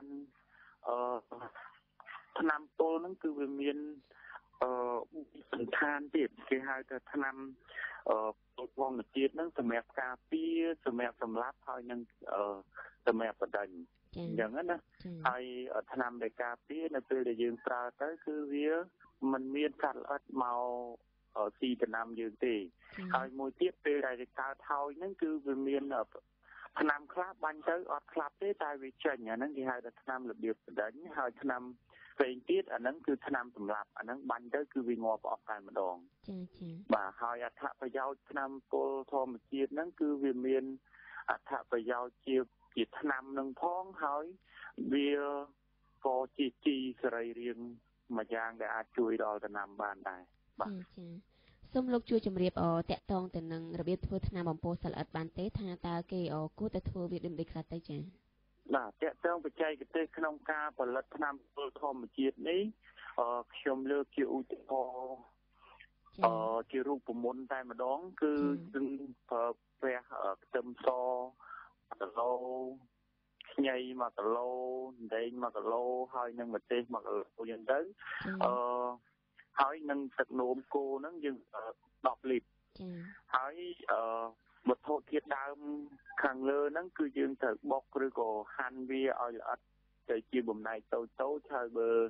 ថ្នាំពុលហ្នឹងគឺវាមានសន្តានទៀតគេហៅថាថ្នាំពុលធម្មជាតិហ្នឹងសម្រាប់ការពារសម្រាប់សម្លាប់ហើយនឹងសម្រាប់បដិញ្ញអញ្ចឹងណាហើយថ្នាំដែលការពារនៅពេលដែលយើងប្រើទៅគឺវាមិនមានសត្វល្អិតមកស៊ីដំណាំយើងទេហើយមួយទៀតពេលដែលកើតហើយហ្នឹងគឺវាមានថ្នាំខ្លះបាញ់ទៅអត់ស្លាប់ទេតែវាចេញអាហ្នឹងគេហៅថាថ្នាំរបៀបបដិញ្ញហើយថ្នាំផ្សេងទៀតអាហ្នឹងគឺថ្នាំសម្លាប់អាហ្នឹងបាញ់ទៅគឺវាងាប់អស់តែម្ដងចា៎បាទហើយអត្ថប្រយោជន៍ថ្នាំពុលធម្មជាតិហ្នឹងគឺវាមានអត្ថប្រយោជន៍ជាថ្នាំនឹងផងហើយវាក៏ជាជីសរីរាង្គមួយយ៉ាងដែលអាចជួយដល់ដំណាំបានដែរបាទចា៎សូមលោកជួយជម្រាបតកតងទៅនឹងរបៀបធ្វើថ្នាំបំពុលសត្វល្អិតបានទេថាតើគេគួរតែធ្វើវាដូចខ្លះទៅចា៎បាទតកតងបច្ចេកទេសក្នុងការផលិតថ្នាំពុលធម្មជាតិនេះខ្ញុំលើកជាឧទាហរណ៍ជារូបមន្តតែម្ដងគឺយើងប្រើប្រាស់ខ្ទឹមស1គីឡូខ្ញី1គីឡូដែង1គីឡូហើយនឹងម្ទេស1គីឡូយ៉ាងទៅហើយនឹងទឹកនោមគោហ្នឹងយើង10លីត្រហើយវត្ថុធាតុដើមខាងលើហ្នឹងគឺយើងត្រូវបុកឬក៏ហាន់វាឲ្យល្អិតទៅជាបំណែកតូចៗហើយបើ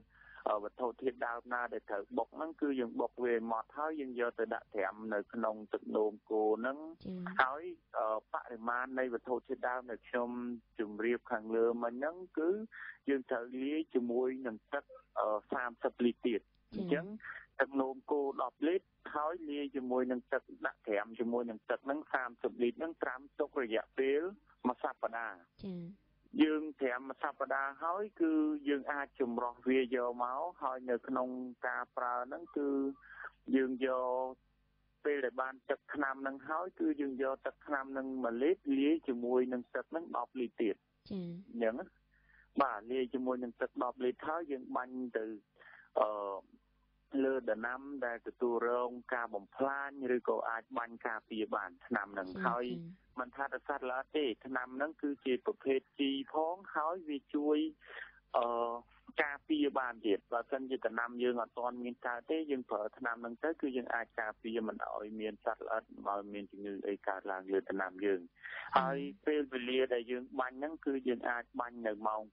វត្ថុធាតុដើមណាដែលត្រូវបុកហ្នឹងគឺយើងបុកវាមកហើយយើងយកទៅដាក់ត្រាំនៅក្នុងទឹកនោមគោហ្នឹងហើយបរិមាណនៃវត្ថុធាតុដើមដែលខ្ញុំជម្រាបខាងលើមិញហ្នឹងគឺយើងត្រូវលាយជាមួយនឹងទឹក30លីត្រទៀតអញ្ចឹងទឹកនោមគោ10លីត្រហើយលាយជាមួយនឹងទឹកដាក់ត្រាំជាមួយនឹងទឹកហ្នឹង30លីត្រហ្នឹងត្រាំទុករយៈពេល1សប្តាហ៍យើងត្រាំ1សប្តាហ៍ហើយគឺយើងអាចចម្រោះវាយកមកហើយនៅក្នុងការប្រើហ្នឹងគឺយើងយកពេលដែលបានទឹកថ្នាំហ្នឹងហើយគឺយើងយកទឹកថ្នាំហ្នឹង1លីត្រលាយជាមួយនឹងទឹកហ្នឹង10លីត្រទៀតចា៎អញ្ចឹងបាទលាយជាមួយនឹងទឹក10លីត្រហើយយើងបាញ់ទៅលើដំណាំដែលទទួលរងការបំផ្លាញឬក៏អាចបាញ់ការពារបានថ្នាំហ្នឹងហើយមិនថាតែសត្វល្អិតទេថ្នាំហ្នឹងគឺជាប្រភេទជីផងហើយវាជួយការពារបានទៀតបើមិនជាដំណាំយើងអត់ទាន់មានកើតទេយើងប្រើថ្នាំហ្នឹងទៅគឺយើងអាចការពារមិនឲ្យមានសត្វល្អិតមកមានជំងឺអីកើតឡើងលើដំណាំយើងហើយពេលវេលាដែលយើងបាញ់ហ្នឹងគឺយើងអាចបាញ់នៅម៉ោង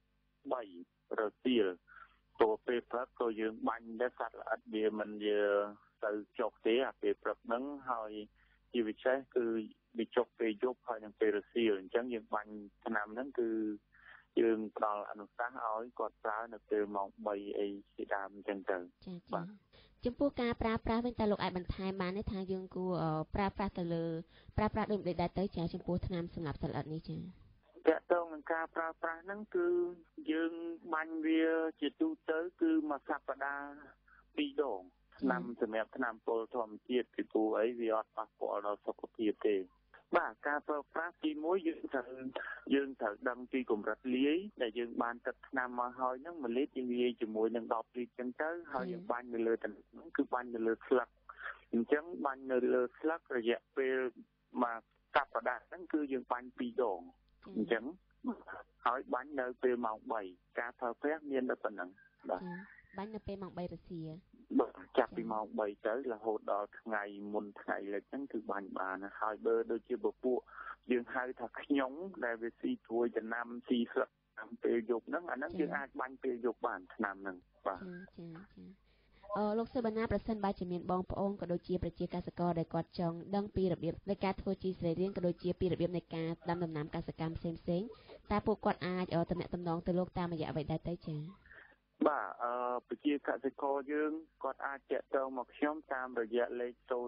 3រសៀលព្រោះពេលព្រឹកក៏យើងបាញ់ដែរសត្វល្អិតវាមិនទៅចុកទេអាពេលព្រឹកហ្នឹងហើយជាពិសេសគឺវាចុកពេលយប់ហើយនឹងពេលរសៀលអញ្ចឹងយើងបាញ់ថ្នាំហ្នឹងគឺយើងផ្ដល់អនុសាសន៍ឲ្យគាត់ប្រើនៅពេលម៉ោង3អីជាដើមអញ្ចឹងទៅបាទចំពោះការប្រើប្រាស់វិញតើលោកអាចបន្ថែមបានទេថាយើងគួរប្រើប្រាស់ទៅលើប្រើប្រាស់ដូចម្តេចដែរទៅចាចំពោះថ្នាំសម្រាប់សត្វល្អិតនេះចាតើតើនឹងការប្រើប្រាស់ហ្នឹងគឺយើងបាញ់វាជាទូទៅគឺមួយសប្តាហ៍2ដងថ្នាំសម្រាប់ថ្នាំពុលធម្មជាតិពីព្រោះអីវាអត់ប៉ះពាល់ដល់សុខភាពទេបាទការប្រើប្រាស់ទី1យើងត្រូវដឹងពីកម្រិតលាយដែលយើងបានទឹកថ្នាំមកហើយហ្នឹង1លីត្រយើងលាយជាមួយនឹង10លីត្រចឹងទៅហើយយើងបាញ់នៅលើទឹកហ្នឹងគឺបាញ់នៅលើស្លឹកអញ្ចឹងបាញ់នៅលើស្លឹករយៈពេលមួយសប្តាហ៍ហ្នឹងគឺយើងបាញ់2ដងអញ្ចឹងហើយបាញ់នៅពេលម៉ោង3ការប្រើប្រាស់មានតែប៉ុណ្្នឹងបាទបាញ់នៅពេលម៉ោង3រសៀលបាទចាប់ពីម៉ោង3ទៅរហូតដល់ថ្ងៃមុនថ្ងៃលិចហ្នឹងគឺបាញ់បានហើយបើដូចជាពពួកយើងហៅថាខ្ញុងដែលវាស៊ីត្រួយដំណាំស៊ីស្លឹកតាមពេលយប់ហ្នឹងអាហ្នឹងយើងអាចបាញ់ពេលយប់បានថ្នាំហ្នឹងបាទចាលោកសឺបាណាប្រសិនបើជាមានបងប្អូនក៏ដូចជាប្រជាកសិករដែលគាត់ចង់ដឹងពីរបៀបនៃការធ្វើជីសរីរាង្គក៏ដូចជាពីរបៀបនៃការដាំដំណាំកសិកម្មផ្សេងតើពួកគាត់អាចទំនាក់ទំនងទៅលោកតាមរយៈអ្វីដែរទៅចាបាទប្រជាកសិករយើងគាត់អាចតាក់ទងមកខ្ញុំតាមរយៈលេខ012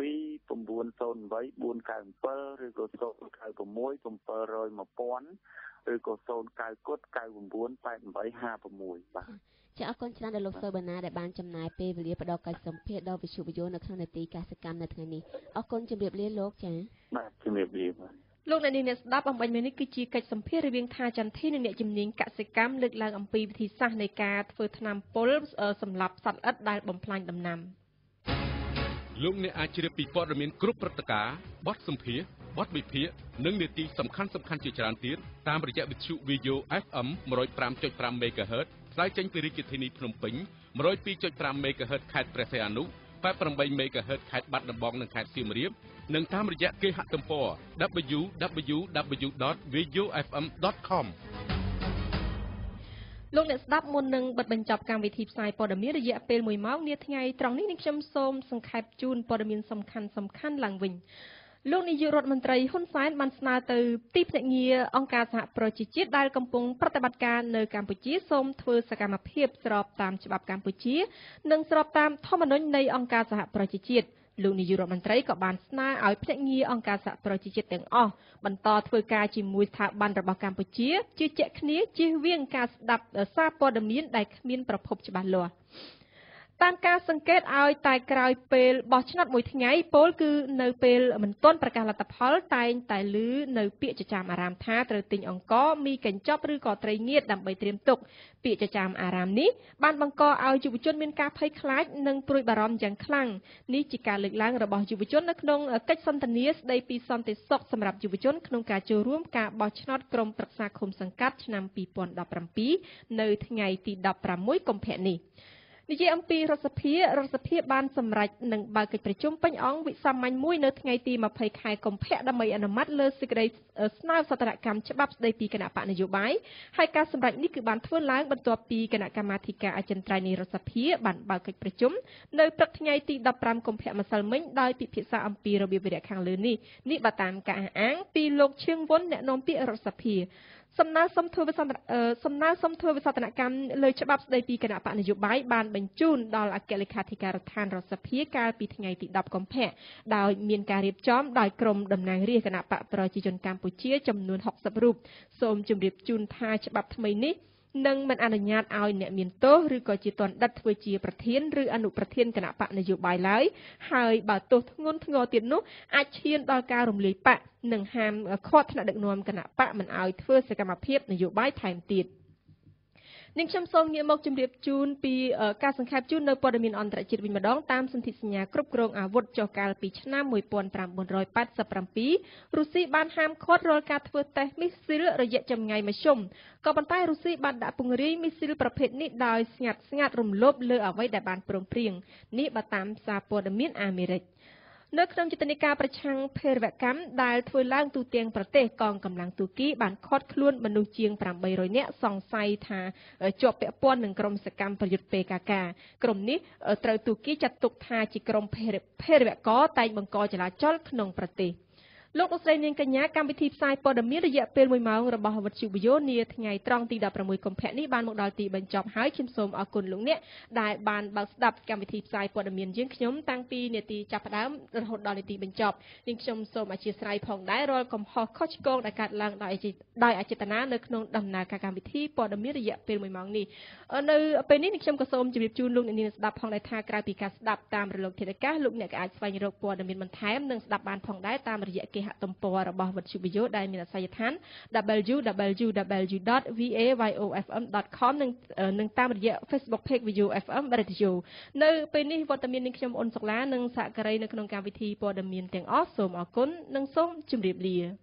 908 497ឬក៏096 700 1000ឬក៏09 99 8856បាទចាអរគុណច្រើនដល់លោកសឺបាណាដែលបានចំណាយពេលវេលាផ្ដល់កិច្ចសម្ភាសន៍ដល់វិទ្យុវិទ្យុនៅក្នុងនេតិកសិកម្មនៅថ្ងៃនេះអរគុណជម្រាបលាលោកចាបាទជម្រាបលាបាទលោកអ្នកនាងស្ដាប់អំបញ្ញនេះគឺជាកិច្ចសម្ភាសន៍រវាងថាចន្ទធីនិងអ្នកជំនាញកសិកម្មលើកឡើងអំពីវិធីសាស្ត្រនៃការធ្វើថ្នាំពុលសម្រាប់សត្វល្អិតដែលបំផ្លាញដំណាំលោកអ្នកអាចជ្រាបពីព័ត៌មានគ្រប់ព្រឹត្តិការណ៍បទសម្ភាសន៍បទវិភាគនិងនីតិសំខាន់ជាច្រើនទៀតតាមរយៈវិទ្យុ VAYO FM 105.5 MHz ផ្សាយចេញពីរាជធានីភ្នំពេញ 102.5 MHz ខេត្តព្រះសីហនុ 88 MHz ខេត្តបាត់ដំបងនិងខេត្តសៀមរាបនិងតាមរយៈគេហទំព័រ www.vayofm.com លោកអ្នកស្ដាប់មុននឹងបិទបញ្ចប់កម្មវិធីផ្សាយព័ត៌មានរយៈពេល1ម៉ោងនាថ្ងៃត្រង់នេះនឹងខ្ញុំសូមសង្ខេបជូនព័ត៌មានសំខាន់ឡើងវិញលោកនាយករដ្ឋមន្ត្រីហ៊ុនសែនបានស្នើទៅទីភ្នាក់ងារអង្គការសហប្រជាជាតិដែលកំពុងប្រតិបត្តិការនៅកម្ពុជាសូមធ្វើសកម្មភាពស្របតាមច្បាប់កម្ពុជានិងស្របតាមធម្មនុញ្ញនៃអង្គការសហប្រជាជាតិលោកនាយករដ្ឋមន្ត្រីក៏បានស្នើឲ្យភ្នាក់ងារអង្គការសហប្រជាជាតិទាំងអស់បន្តធ្វើការជាមួយស្ថាប័នរបស់កម្ពុជាជឿជាក់គ្នាជៀសវាងការស្ដាប់សារព័ត៌មានដែលគ្មានប្រភពច្បាស់លាស់តាមការសង្កេតឲ្យតែក្រោយពេលបោះឆ្នោតមួយថ្ងៃពលគឺនៅពេលមិនទាន់ប្រកាសលទ្ធផលតែងតែឮនៅពាក្យចចាមអារាមថាត្រូវទិញអង្ករមីកញ្ចប់ឬក៏ត្រីងៀតដើម្បីត្រៀមទុកពាក្យចចាមអារាមនេះបានបង្កឲ្យយុវជនមានការភ័យខ្លាចនិងព្រួយបារម្ភយ៉ាងខ្លាំងនេះជាការលើកឡើងរបស់យុវជននៅក្នុងកិច្ចសន្ទនាស្ដីពីសន្តិសុខសម្រាប់យុវជនក្នុងការចូលរួមការបោះឆ្នោតក្រុមប្រឹក្សាឃុំសង្កាត់ឆ្នាំ2017នៅថ្ងៃទី16កុម្ភៈនេះនិយាយអំពីរដ្ឋសភាបានសម្រេចនឹងបើកកិច្ចប្រជុំពេញអង្គវិសាមញ្ញមួយនៅថ្ងៃទី20ខែកុម្ភៈដើម្បីអនុម័តលើសេចក្តីស្នើសតនកម្មច្បាប់ស្តីពីគណៈបកនយោបាយហើយការសម្រេចនេះគឺបានធ្វើឡើងបន្ទាប់ពីគណៈកម្មាធិការអចិន្ត្រៃយ៍នៃរដ្ឋសភាបានបើកកិច្ចប្រជុំនៅព្រឹកថ្ងៃទី15កុម្ភៈម្សិលមិញដោយពិភាក្សាអំពីរបៀបវិរៈខាងលើនេះបើតាមការអះអាងពីលោកឈៀងវុនអ្នកនាំពាក្យរដ្ឋសភាសំណើសុំធ្វើវិសោធនកម្មលើច្បាប់ស្តីពីគណៈបកនយោបាយបានបញ្ជូនដល់អគ្គលេខាធិការដ្ឋានរដ្ឋសភាកាលពីថ្ងៃទី10កុម្ភៈដោយមានការរៀបចំដោយក្រុមតំណាងរាស្ត្រគណៈបកប្រជាជនកម្ពុជាចំនួន60រូបសូមជម្រាបជូនថាច្បាប់ថ្មីនេះនឹងមិនអនុញ្ញាតឲ្យអ្នកមានទោសឬក៏ជាទណ្ឌិតធ្វើជាប្រធានឬអនុប្រធានគណៈបកនយោបាយឡើយហើយបើទោសធ្ងន់ធ្ងរទៀតនោះអាចឈានដល់ការរំលាយបកនិងហាមឃាត់ថ្នាក់ដឹកនាំគណៈបកមិនឲ្យធ្វើសកម្មភាពនយោបាយថែមទៀតនឹងខ្ញុំសូមងាកមកជម្រាបជូនពីការសង្ខេបជូននៅព័ត៌មានអន្តរជាតិវិញម្ដងតាមសន្ធិសញ្ញាគ្រប់គ្រងអាវុធចុះកាលពីឆ្នាំ1987រុស្ស៊ីបានហាមឃាត់រាល់ការធ្វើតេស្តមីស៊ីលរយៈចម្ងាយមធ្យមក៏ប៉ុន្តែរុស្ស៊ីបានដាក់ពង្រាយមីស៊ីលប្រភេទនេះដោយស្ងាត់រំលោភលើអ្វីដែលបានព្រមព្រៀងនេះបើតាមសារព័ត៌មានអាមេរិកនៅក្នុងយុទ្ធនាការប្រឆាំងភេរវកម្មដែលធ្វើឡើងទូទាំងប្រទេសកងកម្លាំងទូគីបានឃាត់ខ្លួនមនុស្សជាង800នាក់សង្ស័យថាជាប់ពាក់ព័ន្ធនឹងក្រុមសកម្មប្រយុទ្ធ PKK ក្រុមនេះត្រូវទូគីចាត់ទុកថាជាក្រុមភេរវករតែងបង្កចលាចលក្នុងប្រទេសលោកលោកស្រីនាងកញ្ញាកម្មវិធីផ្សាយព័ត៌មានរយៈពេល1ម៉ោងរបស់វិទ្យុ VAYO នាថ្ងៃត្រង់ទី16កុម្ភៈនេះបានមកដល់ទីបញ្ចប់ហើយខ្ញុំសូមអរគុណលោកអ្នកដែលបានបើកស្ដាប់កម្មវិធីផ្សាយព័ត៌មានយើងខ្ញុំតាំងពីនាទីចាប់ផ្ដើមរហូតដល់នាទីបញ្ចប់នាងខ្ញុំសូមអធិស្ឋានផងដែររាល់កំហុសខុសឆ្គងដែលកើតឡើងដោយអចេតនានៅក្នុងដំណើរការកម្មវិធីព័ត៌មានរយៈពេល1ម៉ោងនេះនៅពេលនេះនាងខ្ញុំក៏សូមជម្រាបជូនលោកអ្នកនាងស្ដាប់ផងដែរថាក្រៅពីការស្ដាប់តាមរលកធាតុអាកាសលោកអ្នកក៏អាចស្វែងរកព័ត៌មានបន្ថែមនិងស្ដាប់បានផងដែរតាមរយៈគេហទំព័ររបស់វិទ្យុ VAYO ដែលមានអាសយដ្ឋាន www.vayofm.com និងតាមរយៈ Facebook Page VAYO FM Radio នៅពេលនេះវត្តមាននាងខ្ញុំអ៊ុនសុកឡានិងសហការីនៅក្នុងកម្មវិធីព័ត៌មានទាំងអស់សូមអរគុណនិងសូមជម្រាបលា